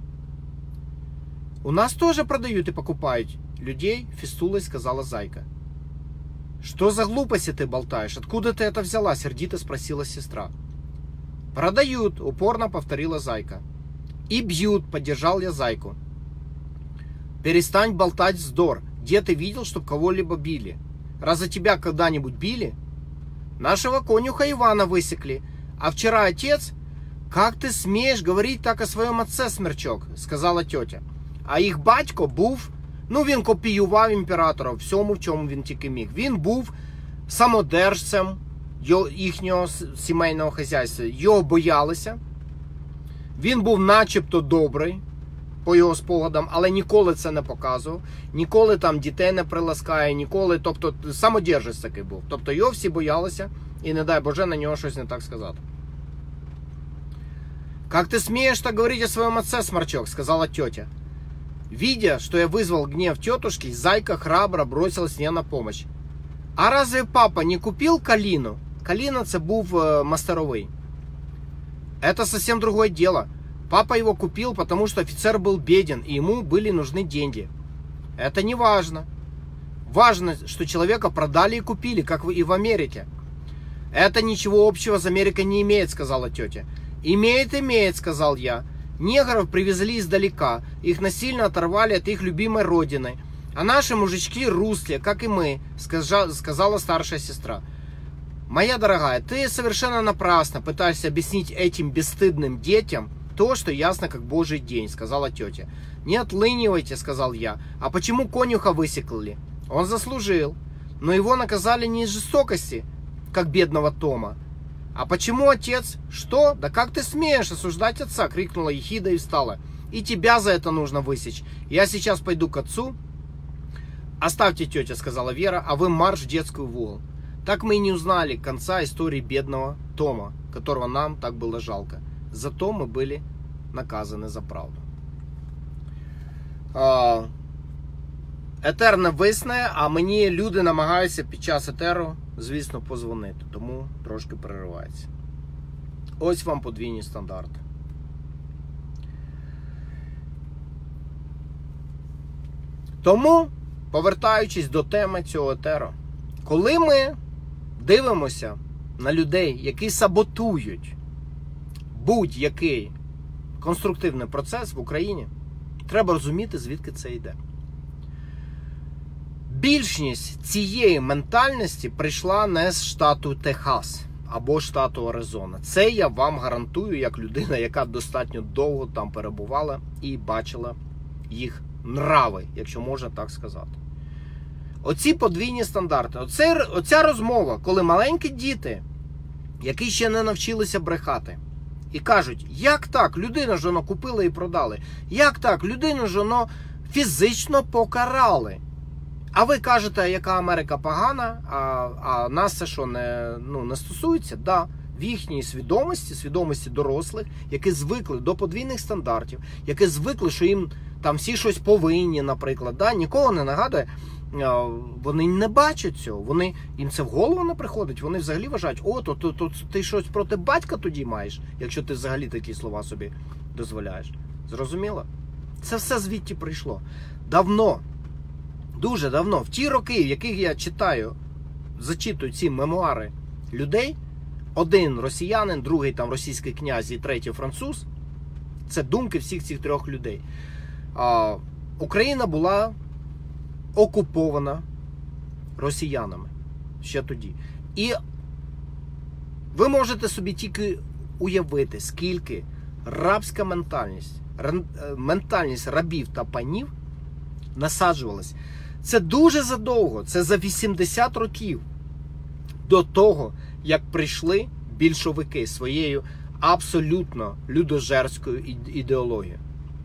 [SPEAKER 1] У нас тоже продают и покупают людей, фистулой сказала Зайка. Что за глупости ты болтаешь? Откуда ты это взяла? Сердито спросила сестра. Продают, упорно повторила Зайка. И бьют, поддержал я Зайку. Перестань болтать вздор. Где ты видел, чтобы кого-либо били? Разве тебя когда-нибудь били? Нашего конюха Ивана высекли. А вчера отец... Как ты смеешь говорить так о своем отце, Смерчок? Сказала тетя. А їх батько був... Ну, він копіював імператора всьому, в чому він тільки міг. Він був самодержцем їхнього сімейного хазяйства. Його боялися. Він був начебто добрий, по його спогадам, але ніколи це не показував. Ніколи там дітей не приласкає, ніколи, тобто самодержець такий був. Тобто його всі боялися, і не дай Боже на нього щось не так сказати. «Как ты смеешь так говорить о своем отце, Сморчок?» — сказала тетя. Видя, что я вызвал гнев тетушки, Зайка храбро бросилась мне на помощь. «А разве папа не купил калину?» Калина — це був мастеровий. Это совсем другое дело. Папа его купил, потому что офицер был беден, и ему были нужны деньги. Это не важно. Важно, что человека продали и купили, как и в Америке. Это ничего общего с Америкой не имеет, сказала тетя. Имеет, имеет, сказал я. Негров привезли издалека, их насильно оторвали от их любимой родины. А наши мужички русские, как и мы, сказала старшая сестра. Моя дорогая, ты совершенно напрасно пытаешься объяснить этим бесстыдным детям то, что ясно как божий день, сказала тетя. Не отлынивайте, сказал я. А почему конюха высекли? Он заслужил. Но его наказали не из жестокости, как бедного Тома. А почему отец? Что? Да как ты смеешь осуждать отца? Крикнула Ехида и встала. И тебя за это нужно высечь. Я сейчас пойду к отцу. Оставьте, тетя, сказала Вера, а вы марш в детскую в угол. Так мы и не узнали конца истории бедного Тома, которого нам так было жалко. Зато мы были наказаны за правду. етер не висне, а мені люди намагаються під час етеру, звісно, позвонити. Тому трошки переривається. Ось вам подвійні стандарти. Тому, повертаючись до теми цього етеру, коли ми дивимося на людей, які саботують будь-який конструктивний процес в Україні, треба розуміти, звідки це йде. Більшість цієї ментальності прийшла не з штату Техас або штату Аризона. Це я вам гарантую, як людина, яка достатньо довго там перебувала і бачила їх нрави, якщо можна так сказати. Оці подвійні стандарти, оце, оця розмова, коли маленькі діти, які ще не навчилися брехати, і кажуть, як так, людину ж воно купили і продали, як так, людину ж воно фізично покарали. А ви кажете, яка Америка погана, а, а нас це що, не, ну, не стосується? Да, в їхній свідомості, свідомості дорослих, які звикли до подвійних стандартів, які звикли, що їм там всі щось повинні, наприклад, да? Нікого не нагадує, вони не бачать цього, вони, їм це в голову не приходить, вони взагалі вважають, о, то, то, то ти щось проти батька тоді маєш, якщо ти взагалі такі слова собі дозволяєш. Зрозуміло? Це все звідти прийшло. Давно, дуже давно, в ті роки, в яких я читаю, зачитую ці мемуари людей, один росіянин, другий там російський князь і третій француз, це думки всіх цих трьох людей. А, Україна була окупована росіянами ще тоді. І ви можете собі тільки уявити, скільки рабська ментальність, ментальність рабів та панів насаджувалась. Це дуже задовго, це за вісімдесят років до того, як прийшли більшовики своєю абсолютно людожерською ідеологією.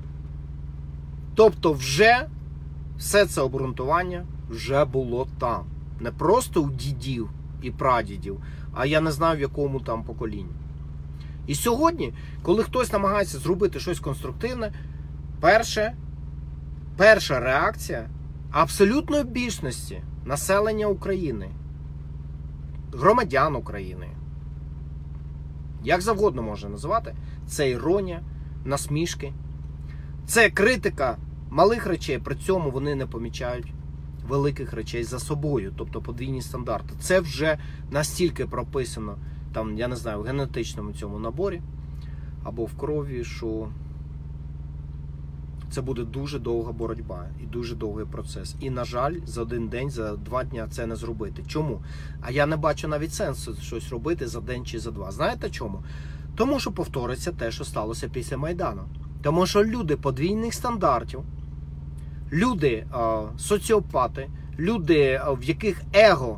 [SPEAKER 1] Тобто вже все це обґрунтування вже було там. Не просто у дідів і прадідів, а я не знаю в якому там поколінні. І сьогодні, коли хтось намагається зробити щось конструктивне, перше, перша реакція абсолютної більшості населення України, громадян України, як завгодно можна називати, це іронія, насмішки, це критика малих речей, при цьому вони не помічають великих речей за собою, тобто подвійні стандарти. Це вже настільки прописано, там, я не знаю, в генетичному цьому наборі, або в крові, що це буде дуже довга боротьба і дуже довгий процес. І, на жаль, за один день, за два дня це не зробити. Чому? А я не бачу навіть сенсу щось робити за день чи за два. Знаєте чому? Тому що повториться те, що сталося після Майдану. Тому що люди подвійних стандартів, люди а, соціопати, люди, а, в яких его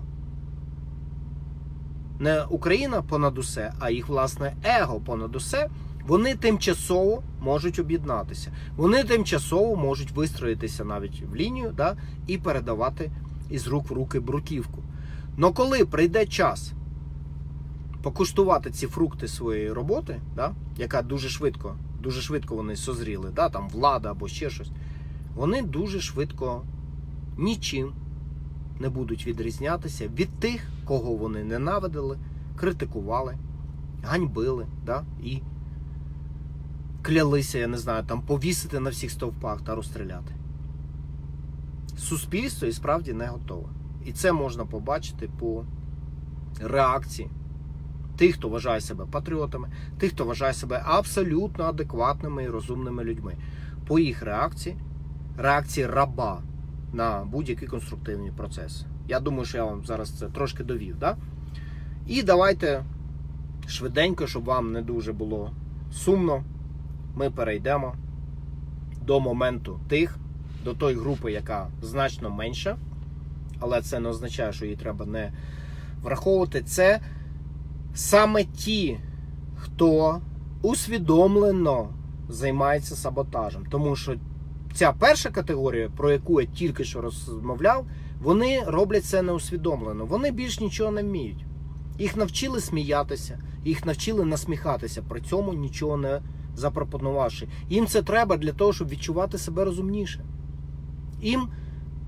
[SPEAKER 1] не Україна понад усе, а їх власне его понад усе, вони тимчасово можуть об'єднатися. Вони тимчасово можуть вистроїтися навіть в лінію, да, і передавати із рук в руки бруківку. Но коли прийде час покуштувати ці фрукти своєї роботи, да, яка дуже швидко, дуже швидко вони созріли, да, там влада або ще щось, вони дуже швидко нічим не будуть відрізнятися від тих, кого вони ненавидили, критикували, ганьбили, да, і клялися, я не знаю, там повісити на всіх стовпах та розстріляти. Суспільство і справді не готове. І це можна побачити по реакції тих, хто вважає себе патріотами, тих, хто вважає себе абсолютно адекватними і розумними людьми. По їх реакції, реакції раба на будь-який конструктивний процес. Я думаю, що я вам зараз це трошки довів, да? І давайте швиденько, щоб вам не дуже було сумно, ми перейдемо до моменту тих, до тої групи, яка значно менша, але це не означає, що її треба не враховувати. Це саме ті, хто усвідомлено займається саботажем. Тому що ця перша категорія, про яку я тільки що розмовляв, вони роблять це неусвідомлено. Вони більш нічого не вміють. Їх навчили сміятися, їх навчили насміхатися, при цьому нічого не запропонувавши. Їм це треба для того, щоб відчувати себе розумніше. Їм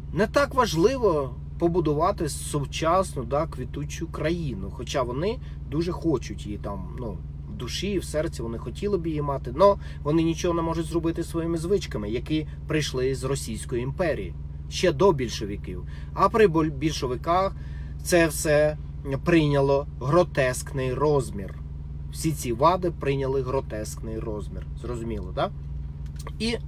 [SPEAKER 1] не так важливо побудувати сучасну, да, квітучу країну. Хоча вони дуже хочуть її там, ну, в душі, в серці вони хотіли б її мати, але вони нічого не можуть зробити своїми звичками, які прийшли з Російської імперії, ще до більшовиків. А при більшовиках це все прийняло гротескний розмір. Всі ці вади прийняли гротескний розмір. Зрозуміло, так? І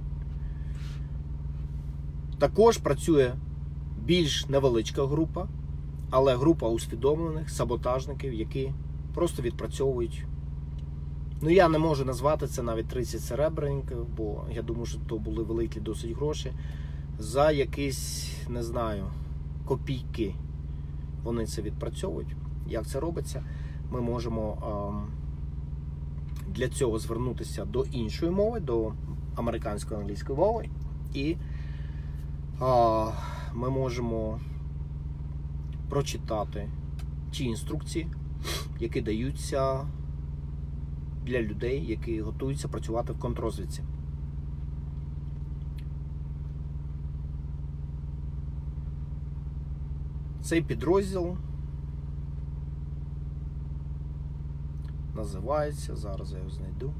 [SPEAKER 1] також працює більш невеличка група, але група усвідомлених саботажників, які просто відпрацьовують. Ну, я не можу назвати це навіть тридцять серебряників, бо я думаю, що то були великі досить гроші. За якісь, не знаю, копійки вони це відпрацьовують. Як це робиться? Ми можемо для цього звернутися до іншої мови, до американської англійської мови. І ми можемо прочитати ті інструкції, які даються для людей, які готуються працювати в контррозвідці. Цей підрозділ називається, зараз я його знайду.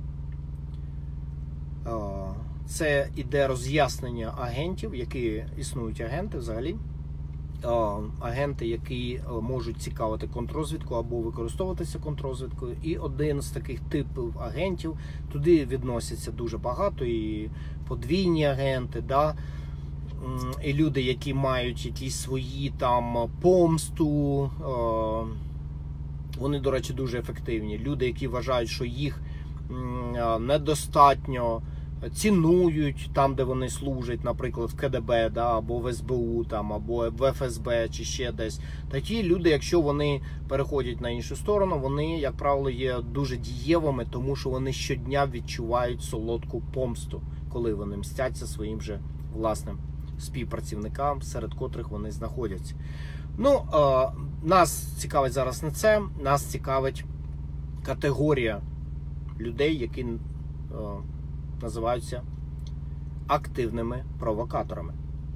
[SPEAKER 1] Це іде роз'яснення агентів, які існують агенти взагалі. Агенти, які можуть цікавити контррозвідку або використовуватися контррозвідкою. І один з таких типів агентів, туди відносяться дуже багато, і подвійні агенти, да? І люди, які мають якісь свої там помсту, вони, до речі, дуже ефективні. Люди, які вважають, що їх недостатньо цінують там, де вони служать, наприклад, в ка де бе, да, або в ес бе у, там, або в еф ес бе, чи ще десь. Такі люди, якщо вони переходять на іншу сторону, вони, як правило, є дуже дієвими, тому що вони щодня відчувають солодку помсту, коли вони мстяться своїм же власним співпрацівникам, серед котрих вони знаходяться. Ну, е, нас цікавить зараз не це, нас цікавить категорія людей, які е, називаються активними провокаторами.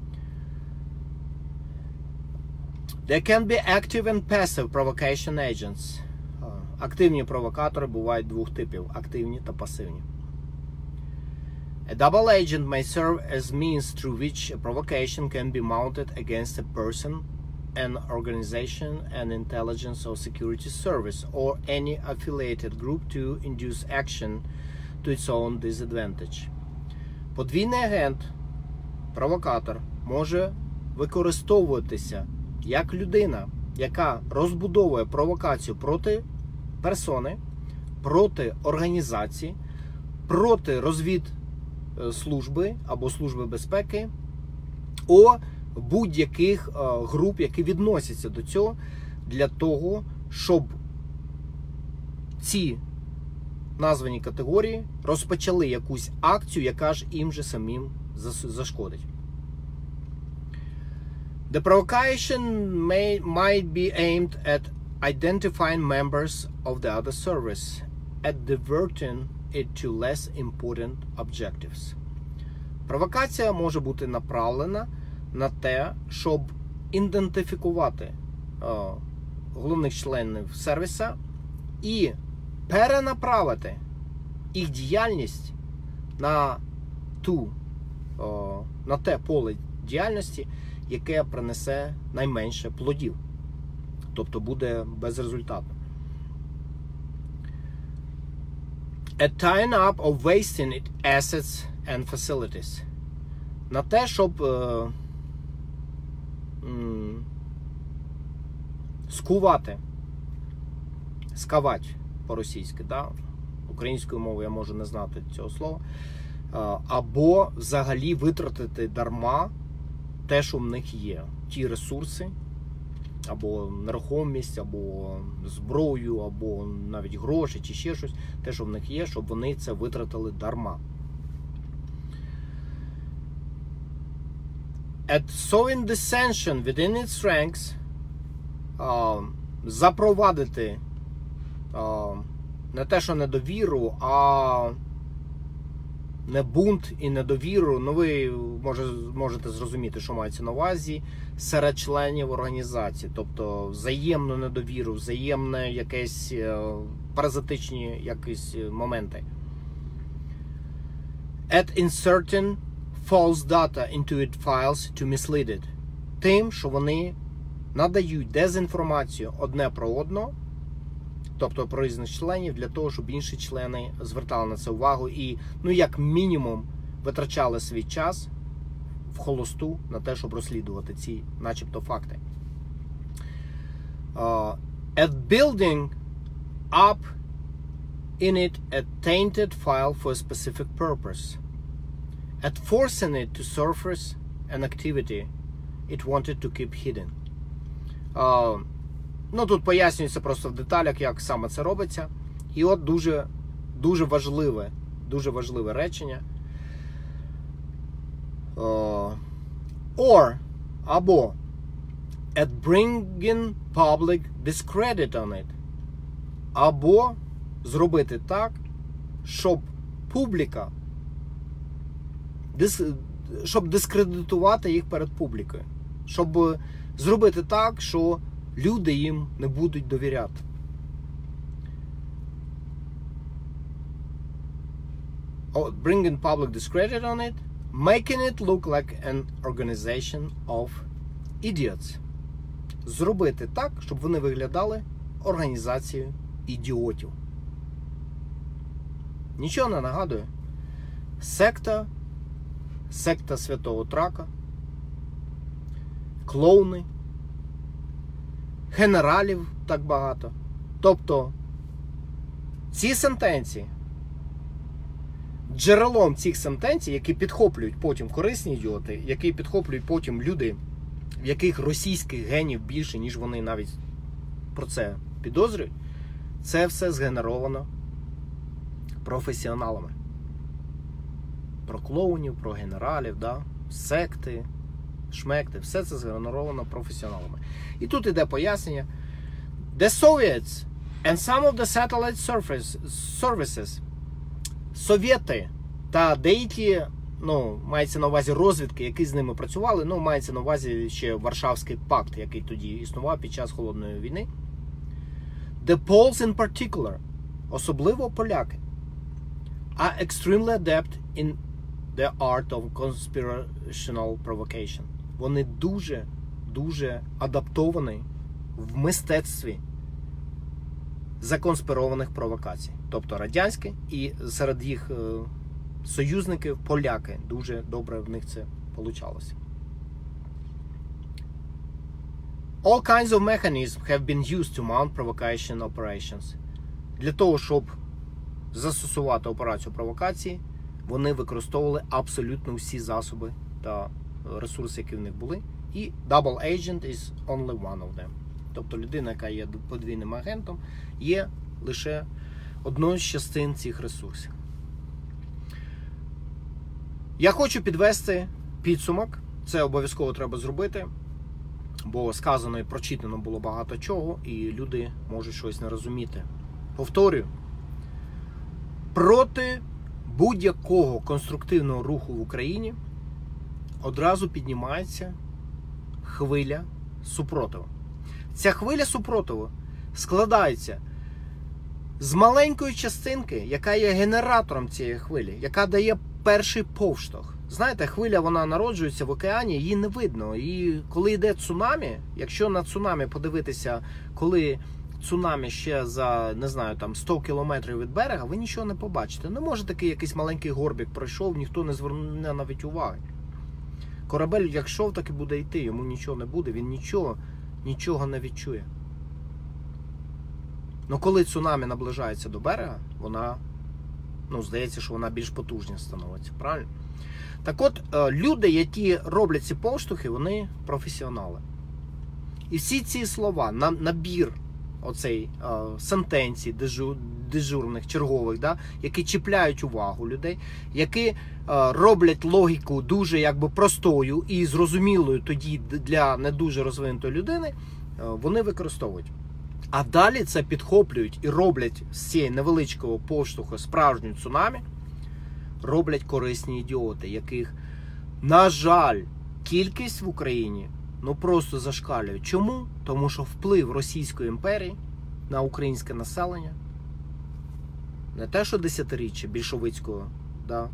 [SPEAKER 1] There can be active and passive provocation agents. Активні провокатори бувають двох типів – активні та пасивні. A double agent may serve as means through which a provocation can be mounted against a person, an organization, an intelligence or security service, or any affiliated group to induce action to its own disadvantage. Подвійний агент, провокатор, може використовуватися як людина, яка розбудовує провокацію проти персони, проти організації, проти розвідслужби або служби безпеки, о будь-яких груп, які відносяться до цього, для того, щоб ці названі категорії розпочали якусь акцію, яка ж їм же самим зашкодить. The provocation may, might be aimed at identifying members of the other service, at diverting it to less important objectives. Провокація може бути направлена на те, щоб ідентифікувати о, головних членів сервіса і перенаправити їх діяльність на ту, о, на те поле діяльності, яке принесе найменше плодів. Тобто буде безрезультатно. A tying up of wasting assets and facilities. На те, щоб е, м, скувати, скавати по-російськи, да? Українською мовою я можу не знати цього слова, е, або взагалі витратити дарма те, що в них є. Ті ресурси, або нерухомість, або зброю, або навіть гроші, чи ще щось, те, що в них є, щоб вони це витратили дарма. At sowing dissension within its ranks, uh, запровадити uh, не те, що недовіру, а не бунт і недовіру. Ну, ви може, можете зрозуміти, що мається на увазі серед членів організації. Тобто взаємну недовіру, взаємне якесь паразитичні якісь моменти. At inserting false data into its files to mislead it. Тим, що вони надають дезінформацію одне про одного, тобто про різних членів, для того, щоб інші члени звертали на це увагу і, ну, як мінімум, витрачали свій час в холосту на те, щоб розслідувати ці, начебто, факти. Uh, at building up in it a tainted file for a specific purpose. At forcing it to surface an activity it wanted to keep hidden. Uh, ну, тут пояснюється просто в деталях, як саме це робиться. І от дуже, дуже важливе, дуже важливе речення. Uh, or, або, at bringing public discredit on it. Або зробити так, щоб публіка, дис, щоб дискредитувати їх перед публікою. Щоб зробити так, що люди їм не будуть довіряти. Oh, bringing public discredit on it, making it look like an organization of idiots. Зробити так, щоб вони виглядали організацією ідіотів. Нічого не нагадує. Секта, секта Святого Трака, клоуни, генералів так багато. Тобто, ці сентенції, джерелом цих сентенцій, які підхоплюють потім корисні ідіоти, які підхоплюють потім люди, в яких російських генів більше, ніж вони навіть про це підозрюють, це все згенеровано професіоналами. Про клоунів, про генералів, да? Секти, шмекти, все це згенеровано професіоналами. І тут іде пояснення. The Soviets and some of the satellite surface, services, совєти та деякі, ну, мається на увазі розвідки, які з ними працювали, ну, мається на увазі ще Варшавський пакт, який тоді існував під час Холодної війни. The Poles in particular, особливо поляки, are extremely adept in the art of conspirational provocation. Вони дуже, дуже адаптовані в мистецтві законспірованих провокацій. Тобто радянські і серед їх е, союзників поляки. Дуже добре в них це получалося. All kinds of mechanisms have been used to mount provocation operations. Для того, щоб застосувати операцію провокації, вони використовували абсолютно всі засоби та ресурси, які в них були. І double agent is only one of them. Тобто людина, яка є подвійним агентом, є лише одною з частин цих ресурсів. Я хочу підвести підсумок. Це обов'язково треба зробити, бо сказано і прочитано було багато чого, і люди можуть щось не розуміти. Повторюю, проти будь-якого конструктивного руху в Україні одразу піднімається хвиля супротиву. Ця хвиля супротиву складається з маленької частинки, яка є генератором цієї хвилі, яка дає перший повштовх. Знаєте, хвиля, вона народжується в океані, її не видно. І коли йде цунамі, якщо на цунамі подивитися, коли цунамі ще за, не знаю, там сто кілометрів від берега, ви нічого не побачите. Не може такий якийсь маленький горбик пройшов, ніхто не зверне навіть уваги. Корабель як йшов, так і буде йти, йому нічого не буде, він нічого, нічого не відчує. Ну коли цунамі наближається до берега, вона, ну, здається, що вона більш потужна становиться, правильно? Так от, люди, які роблять ці поштовхи, вони професіонали. І всі ці слова, набір оцей сентенцій дежур, дежурних, чергових, да, які чіпляють увагу людей, які роблять логіку дуже якби простою і зрозумілою тоді для не дуже розвинутої людини, вони використовують. А далі це підхоплюють і роблять з цієї невеличкого поштовху справжню цунамі, роблять корисні ідіоти, яких, на жаль, кількість в Україні ну просто зашкалює. Чому? Тому що вплив Російської імперії на українське населення, не те, що десятиріччя більшовицького да, е,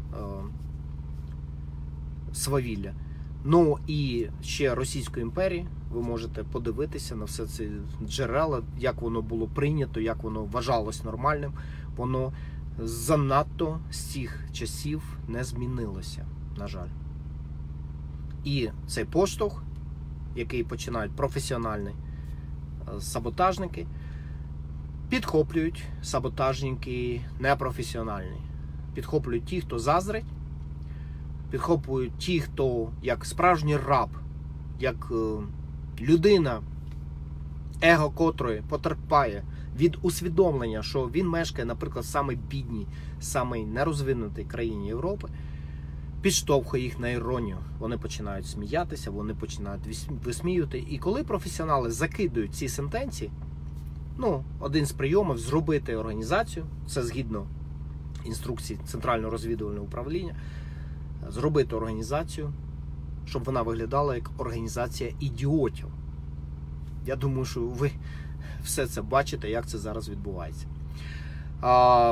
[SPEAKER 1] свавілля, ну і ще Російської імперії, ви можете подивитися на все це джерела, як воно було прийнято, як воно вважалось нормальним, воно занадто з цих часів не змінилося, на жаль. І цей поштовх, який починають професіональні саботажники, підхоплюють саботажники непрофесіональні. Підхоплюють ті, хто заздрить, підхоплюють ті, хто як справжній раб, як людина, его котрої потерпає від усвідомлення, що він мешкає, наприклад, в самій бідній, самій нерозвинутій країні Європи, підштовхує їх на іронію. Вони починають сміятися, вони починають висміювати. І коли професіонали закидують ці сентенції, ну, один з прийомів зробити організацію, це згідно інструкцій Центрального розвідувального управління, зробити організацію, щоб вона виглядала як організація ідіотів. Я думаю, що ви все це бачите, як це зараз відбувається. А,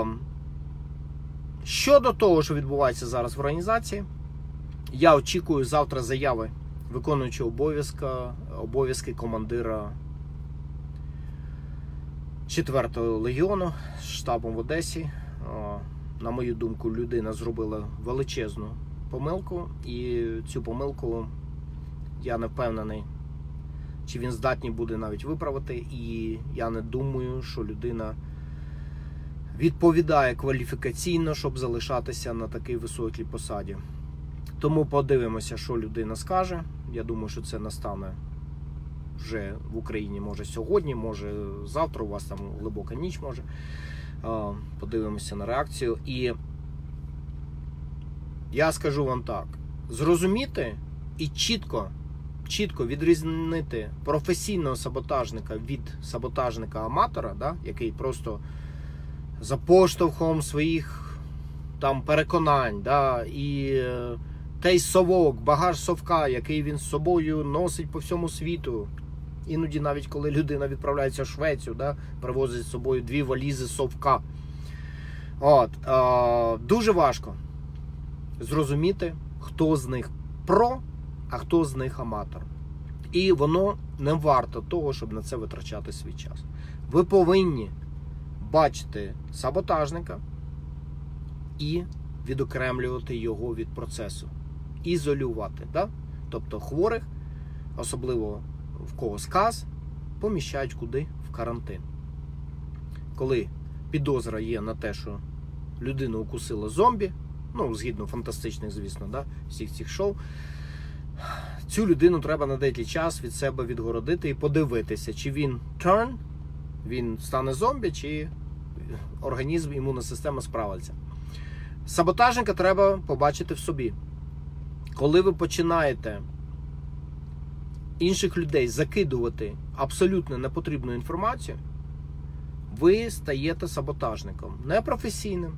[SPEAKER 1] щодо того, що відбувається зараз в організації, я очікую завтра заяви виконуючого обов'язки, обов'язки командира четвертого легіону з штабом в Одесі. А, на мою думку, людина зробила величезну помилку, і цю помилку я не впевнений, чи він здатний буде навіть виправити, і я не думаю, що людина відповідає кваліфікаційно, щоб залишатися на такій високій посаді. Тому подивимося, що людина скаже. Я думаю, що це настане вже в Україні, може сьогодні, може завтра, у вас там глибока ніч може. Подивимося на реакцію. І я скажу вам так, зрозуміти і чітко, чітко відрізнити професійного саботажника від саботажника-аматора, да, який просто за поштовхом своїх там переконань, да, і той совок, багаж совка, який він з собою носить по всьому світу. Іноді навіть коли людина відправляється в Швецію, да, привозить з собою дві валізи совка. От, е, дуже важко зрозуміти, хто з них про, а хто з них аматор. І воно не варто того, щоб на це витрачати свій час. Ви повинні бачити саботажника і відокремлювати його від процесу. Ізолювати. Да? Тобто хворих, особливо в кого сказ, поміщають куди? В карантин. Коли підозра є на те, що людину укусило зомбі, ну, згідно фантастичних, звісно, да, всіх цих шоу, цю людину треба на деякий час від себе відгородити і подивитися, чи він turn, він стане зомбі, чи організм, імунна система справиться. Саботажника треба побачити в собі. Коли ви починаєте інших людей закидувати абсолютно непотрібну інформацію, ви стаєте саботажником. Не професійним,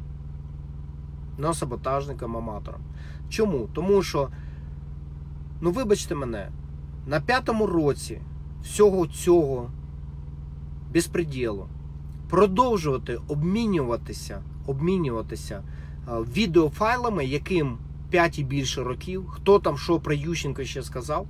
[SPEAKER 1] але саботажником-аматором. Чому? Тому що, ну вибачте мене, на п'ятому році всього цього безпреділу продовжувати обмінюватися, обмінюватися відеофайлами, яким п'ять і більше років, хто там що про Ющенко ще сказав,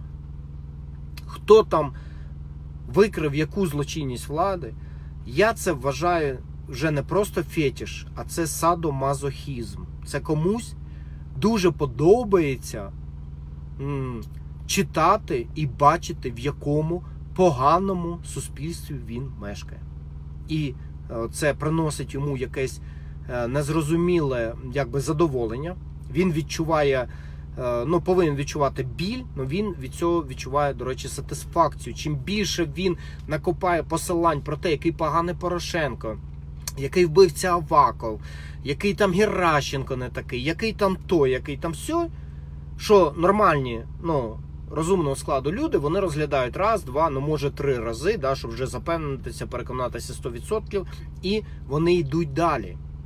[SPEAKER 1] хто там викрив яку злочинність влади, я це вважаю вже не просто фетиш, а це садомазохізм. Це комусь дуже подобається м, читати і бачити, в якому поганому суспільстві він мешкає. І е, це приносить йому якесь е, незрозуміле якби задоволення. Він відчуває, е, ну повинен відчувати біль, але він від цього відчуває, до речі, сатисфакцію. Чим більше він накопає посилань про те, який поганий Порошенко, який вбивця Аваков, який там Геращенко не такий, який там той, який там все, що нормальні, ну, розумного складу люди, вони розглядають раз, два, ну може три рази, да, щоб вже запевнитися, переконатися сто відсотків, і вони йдуть далі.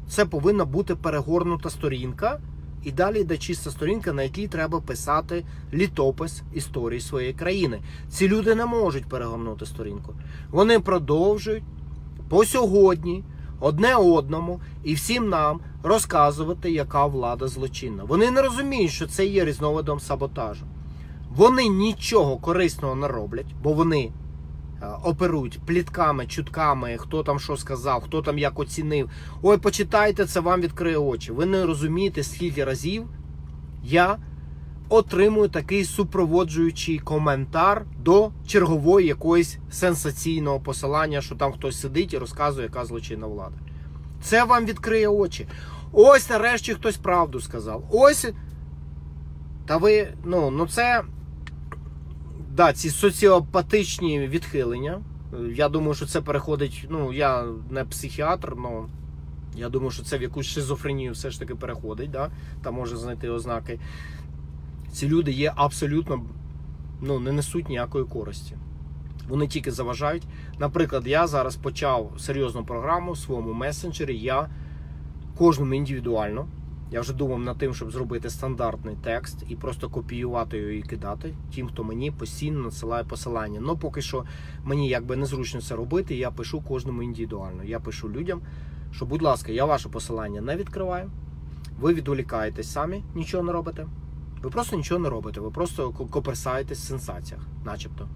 [SPEAKER 1] Це повинна бути перегорнута сторінка, і далі йде чиста сторінка, на якій треба писати літопис історії своєї країни. Ці люди не можуть перегорнути сторінку. Вони продовжують по сьогодні одне одному і всім нам розказувати, яка влада злочинна. Вони не розуміють, що це є різновидом саботажу. Вони нічого корисного не роблять, бо вони оперують плітками, чутками, хто там що сказав, хто там як оцінив. Ой, почитайте, це вам відкриє очі. Ви не розумієте, скільки разів я отримую такий супроводжуючий коментар до чергової якоїсь сенсаційного посилання, що там хтось сидить і розказує, яка злочинна влада. Це вам відкриє очі. Ось нарешті хтось правду сказав. Ось, та ви, ну, ну це... Да, ці соціопатичні відхилення. Я думаю, що це переходить, ну, я не психіатр, але я думаю, що це в якусь шизофренію все ж таки переходить, да? Там може знайти ознаки. Ці люди є абсолютно, ну, не несуть ніякої користі. Вони тільки заважають. Наприклад, я зараз почав серйозну програму в своєму месенджері, я кожному індивідуально, я вже думав над тим, щоб зробити стандартний текст і просто копіювати його і кидати тим, хто мені постійно надсилає посилання. Ну, поки що мені якби незручно це робити, я пишу кожному індивідуально. Я пишу людям, що, будь ласка, я ваше посилання не відкриваю, ви відволікаєтесь самі, нічого не робите. Ви просто нічого не робите, ви просто коперсаєтесь в сенсаціях, начебто.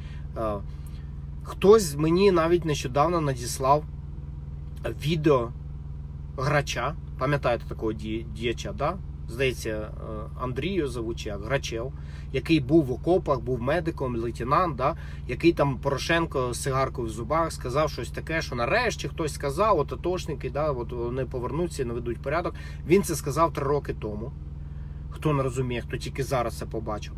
[SPEAKER 1] Хтось мені навіть нещодавно надіслав відео грача, пам'ятаєте такого діяча, да? Здається, Андрію зовуть, як Грачев, який був в окопах, був медиком, лейтенант, да? Який там Порошенко з сигаркою в зубах сказав щось таке, що нарешті хтось сказав, от атошники, да, от вони повернуться і наведуть порядок. Він це сказав три роки тому. Хто не розуміє, хто тільки зараз це побачив.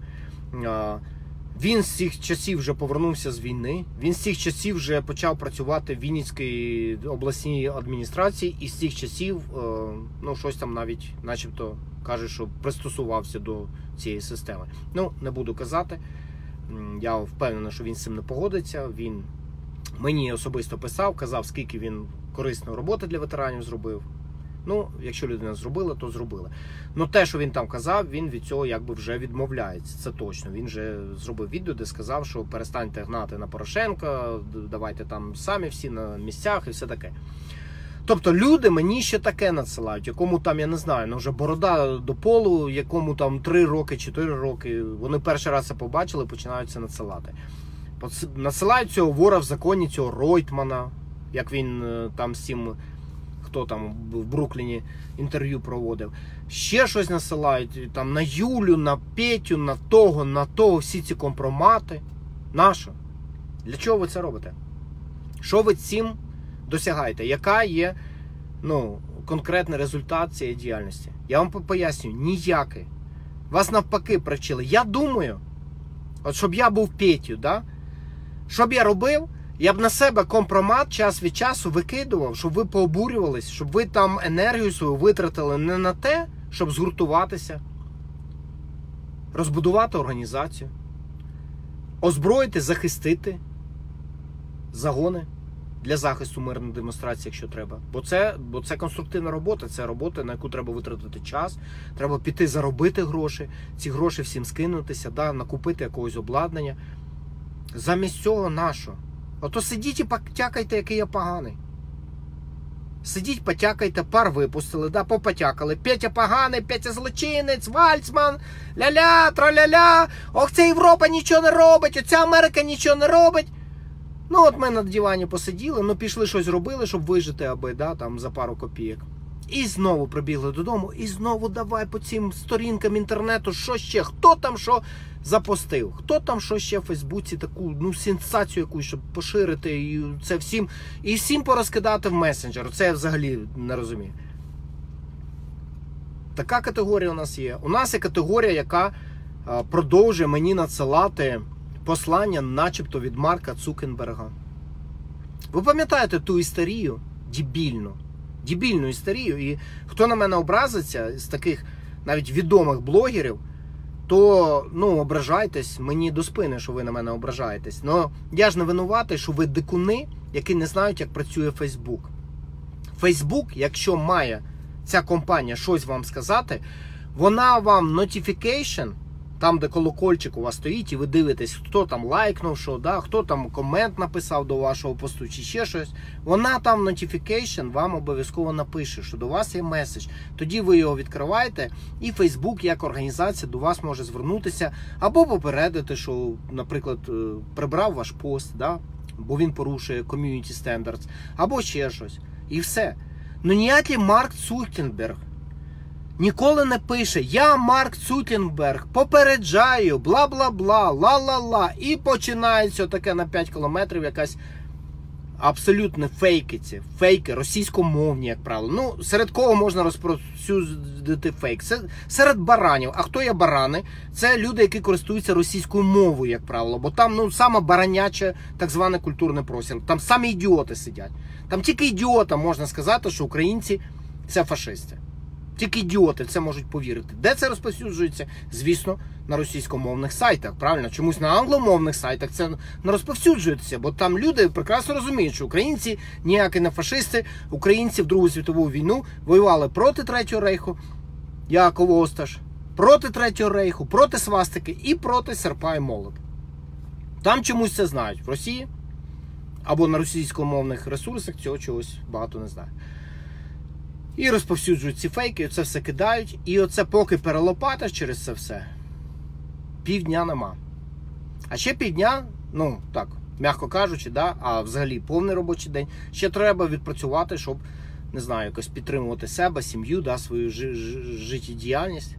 [SPEAKER 1] Він з цих часів вже повернувся з війни, він з цих часів вже почав працювати в Вінницькій обласній адміністрації і з цих часів, ну, щось там навіть, начебто, каже, що пристосувався до цієї системи. Ну, не буду казати, я впевнений, що він з цим не погодиться, він мені особисто писав, казав, скільки він корисної роботи для ветеранів зробив. Ну, якщо людина зробила, то зробила. Ну, те, що він там казав, він від цього якби вже відмовляється. Це точно. Він вже зробив відео, де сказав, що перестаньте гнати на Порошенка, давайте там самі всі на місцях і все таке. Тобто люди мені ще таке надсилають, якому там, я не знаю, ну вже борода до полу, якому там три роки, чотири роки, вони перший раз це побачили, починають це надсилати. Надсилають цього вора в законі, цього Ройтмана, як він там з цим... хто там в Брукліні інтерв'ю проводив. Ще щось насилають, там на Юлю, на Петю, на того, на того, всі ці компромати. Нащо? Для чого ви це робите? Що ви цим досягаєте? Яка є, ну, конкретний результат цієї діяльності? Я вам пояснюю, ніякий. Вас навпаки привчили. Я думаю, от щоб я був Петю, да? Що б я робив? Я б на себе компромат час від часу викидував, щоб ви пообурювались, щоб ви там енергію свою витратили не на те, щоб згуртуватися, розбудувати організацію, озброїти, захистити загони для захисту мирної демонстрації, якщо треба. Бо це, бо це конструктивна робота, це робота, на яку треба витратити час, треба піти заробити гроші, ці гроші всім скинутися, да, накупити якогось обладнання. Замість цього нащо? Ото сидіть і потякайте, який я поганий. Сидіть, потякайте, пар випустили, да, попотякали. Петя поганий, Петя злочинець, Вальцман, ля-ля, тра-ля-ля. Ох, ця Європа нічого не робить, оця Америка нічого не робить. Ну, от ми на дивані посиділи, ну, пішли щось робили, щоб вижити, аби, да, там, за пару копійок. І знову прибігли додому, і знову давай по цим сторінкам інтернету, що ще, хто там що запостив, хто там що ще в Фейсбуці таку, ну, сенсацію якусь, щоб поширити, і це всім, і всім порозкидати в месенджер. Це я взагалі не розумію. Така категорія у нас є. У нас є категорія, яка а, продовжує мені надсилати послання, начебто від Марка Цукерберга. Ви пам'ятаєте ту історію дебільну? Дебільну історію, і хто на мене образиться з таких навіть відомих блогерів, то, ну, ображайтесь, мені до спини, що ви на мене ображаєтесь. Но я ж не винуватий, що ви дикуни, які не знають, як працює Фейсбук. Facebook, якщо має ця компанія щось вам сказати, вона вам notification, там, де колокольчик у вас стоїть, і ви дивитесь, хто там лайкнув, що, да, хто там комент написав до вашого посту, чи ще щось. Вона там notification вам обов'язково напише, що до вас є меседж. Тоді ви його відкриваєте, і Facebook як організація до вас може звернутися, або попередити, що, наприклад, прибрав ваш пост, да, бо він порушує community standards, або ще щось. І все. Ну ніякий Марк Цукерберг ніколи не пише: я, Марк Цукерберг, попереджаю, бла-бла-бла, ла-ла-ла. І починається таке на п'ять кілометрів якась абсолютно фейкиці. Фейки, російськомовні, як правило. Ну, серед кого можна розповсюдити фейк? Це серед баранів. А хто є барани? Це люди, які користуються російською мовою, як правило. Бо там, ну, саме бараняче так зване культурне простір. Там самі ідіоти сидять. Там тільки ідіотам можна сказати, що українці – це фашисти. Тільки ідіоти в це можуть повірити. Де це розповсюджується? Звісно, на російськомовних сайтах. Правильно? Чомусь на англомовних сайтах це не розповсюджується. Бо там люди прекрасно розуміють, що українці ніякі не фашисти. Українці в Другу світову війну воювали проти Третього рейху, Яков Осташ, проти Третього рейху, проти свастики і проти серпа і молота. Там чомусь це знають. В Росії або на російськомовних ресурсах цього чогось багато не знає. І розповсюджують ці фейки, це все кидають. І оце поки перелопатиш через це все, півдня нема. А ще півдня, ну так, м'яко кажучи, да, а взагалі повний робочий день, ще треба відпрацювати, щоб, не знаю, якось підтримувати себе, сім'ю, да, свою життєдіяльність.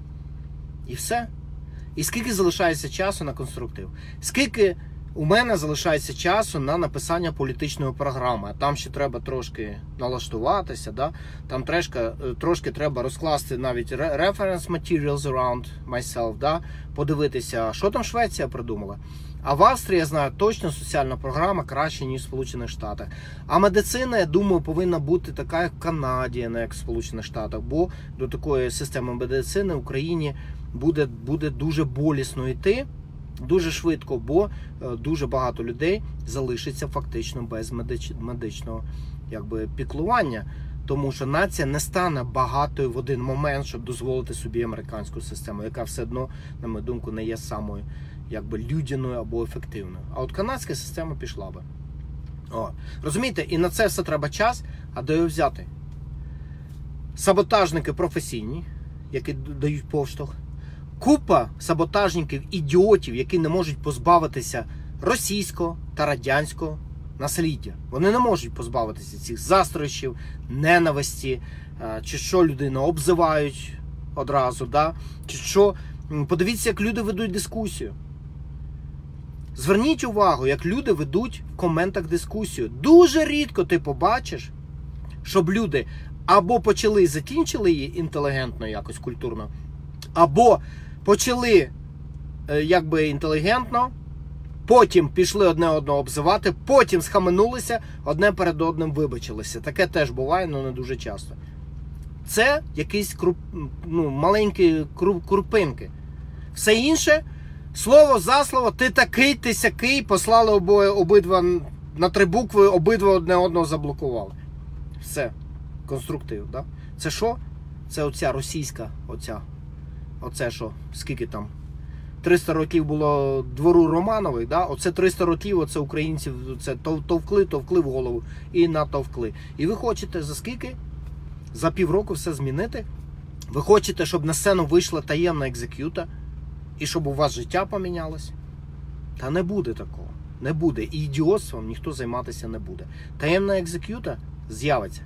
[SPEAKER 1] І все. І скільки залишається часу на конструктив? Скільки у мене залишається часу на написання політичної програми, а там ще треба трошки налаштуватися, да? Там трошки, трошки треба розкласти навіть reference materials around myself, да? Подивитися, що там Швеція придумала. А в Австрії, я знаю, точно соціальна програма краще, ніж в Сполучених Штатах. А медицина, я думаю, повинна бути така, як в Канаді, а не як в Сполучених Штатах, бо до такої системи медицини в Україні буде, буде дуже болісно йти, дуже швидко, бо дуже багато людей залишиться фактично без медич... медичного якби, піклування. Тому що нація не стане багатою в один момент, щоб дозволити собі американську систему, яка все одно, на мою думку, не є самою якби, людяною або ефективною. А от канадська система пішла би. О. Розумієте, і на це все треба час, а де його взяти? Саботажники професійні, які дають поштовх. Купа саботажників, ідіотів, які не можуть позбавитися російського та радянського насліддя. Вони не можуть позбавитися цих застрощів, ненависті, чи що людину обзивають одразу, да? Чи що. Подивіться, як люди ведуть дискусію. Зверніть увагу, як люди ведуть в коментах дискусію. Дуже рідко ти побачиш, щоб люди або почали і закінчили її інтелігентно, якось культурно, або почали якби інтелігентно, потім пішли одне одного обзивати, потім схаменулися, одне перед одним вибачилися. Таке теж буває, але не дуже часто. Це якісь круп, ну, маленькі круп, крупинки. Все інше, слово за слово, ти такий, ти сякий, послали обоє, обидва на три букви, обидва одне одного заблокували. Все. Конструктив, да? Це що? Це оця російська, оця, оце що, скільки там? триста років було двору Романових, да? Оце триста років, оце українців, це товкли, товкли в голову і натовкли. І ви хочете за скільки? За півроку все змінити? Ви хочете, щоб на сцену вийшла таємна екзекюта? І щоб у вас життя помінялось? Та не буде такого. Не буде. І ідіотством ніхто займатися не буде. Таємна екзекюта з'явиться.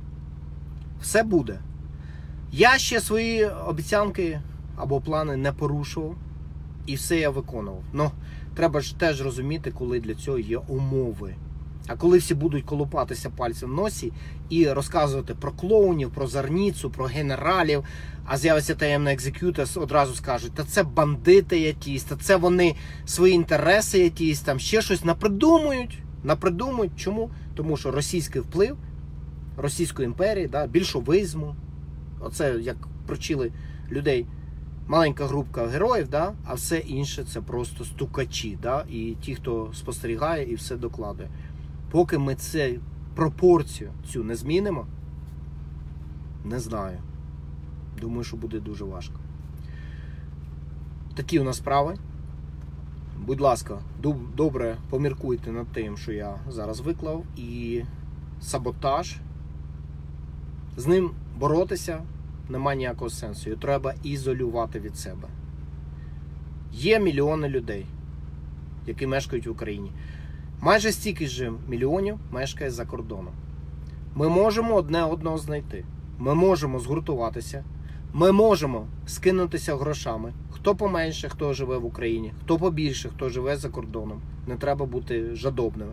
[SPEAKER 1] Все буде. Я ще свої обіцянки або плани не порушував. І все я виконував. Ну, треба ж теж розуміти, коли для цього є умови. А коли всі будуть колупатися пальцем в носі і розказувати про клоунів, про Зарніцу, про генералів, а з'явиться таємна екзекюта, одразу скажуть, та це бандити якісь, та це вони свої інтереси якісь, там ще щось напридумують. Напридумують. Чому? Тому що російський вплив Російської імперії, да, більшовизму, оце як прочили людей, маленька групка героїв, да, а все інше це просто стукачі, да, і ті, хто спостерігає і все докладує. Поки ми це пропорцію цю не змінимо, не знаю. Думаю, що буде дуже важко. Такі у нас справи. Будь ласка, добре поміркуйте над тим, що я зараз виклав. І саботаж, з ним боротися немає ніякого сенсу. Його треба ізолювати від себе. Є мільйони людей, які мешкають в Україні. Майже стільки ж мільйонів мешкає за кордоном. Ми можемо одне одного знайти. Ми можемо згуртуватися. Ми можемо скинутися грошами. Хто поменше, хто живе в Україні, хто побільше, хто живе за кордоном. Не треба бути жадобними.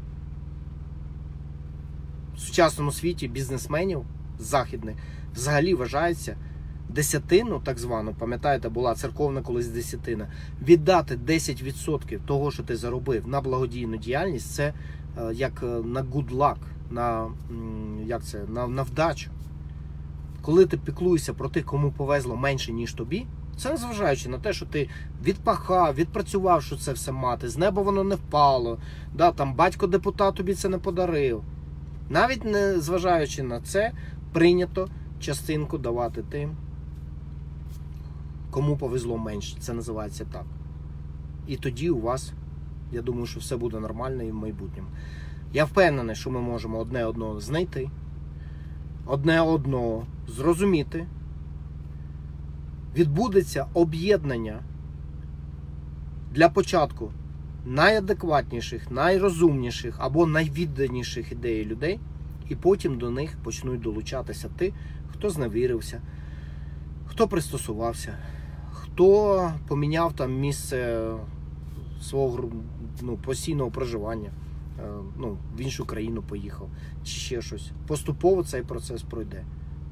[SPEAKER 1] В сучасному світі бізнесменів західних взагалі вважається десятину, так звану, пам'ятаєте, була церковна колись десятина, віддати десять відсотків того, що ти заробив, на благодійну діяльність, це як на good luck, на, як це, на, на вдачу. Коли ти піклуєшся про тих, кому повезло менше, ніж тобі, це незважаючи на те, що ти відпахав, відпрацював, що це все мати, з неба воно не впало, да, там батько-депутат тобі це не подарив. Навіть не зважаючи на це, прийнято частинку давати тим, кому повезло менше. Це називається так. І тоді у вас, я думаю, що все буде нормально і в майбутньому. Я впевнений, що ми можемо одне одного знайти, одне одного зрозуміти. Відбудеться об'єднання для початку найадекватніших, найрозумніших або найвідданіших ідей людей, і потім до них почнуть долучатися ті, хто зневірився, хто пристосувався, хто поміняв там місце свого, ну, постійного проживання, ну, в іншу країну поїхав, чи ще щось. Поступово цей процес пройде.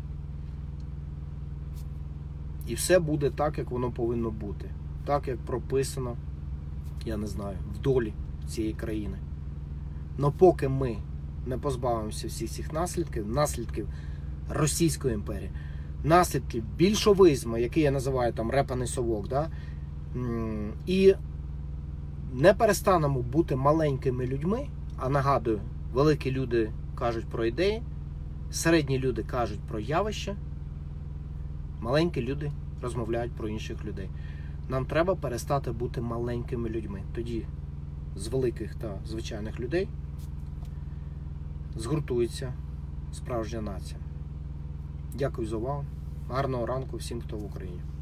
[SPEAKER 1] І все буде так, як воно повинно бути. Так, як прописано, я не знаю, в долі цієї країни. Но поки ми не позбавимося всіх цих наслідків, наслідків Російської імперії, наслідків більшовизму, який я називаю там репаний совок, да? І не перестанемо бути маленькими людьми, а нагадую, великі люди кажуть про ідеї, середні люди кажуть про явища, маленькі люди розмовляють про інших людей. Нам треба перестати бути маленькими людьми. Тоді з великих та звичайних людей згуртується справжня нація. Дякую за увагу. Гарного ранку всім, хто в Україні.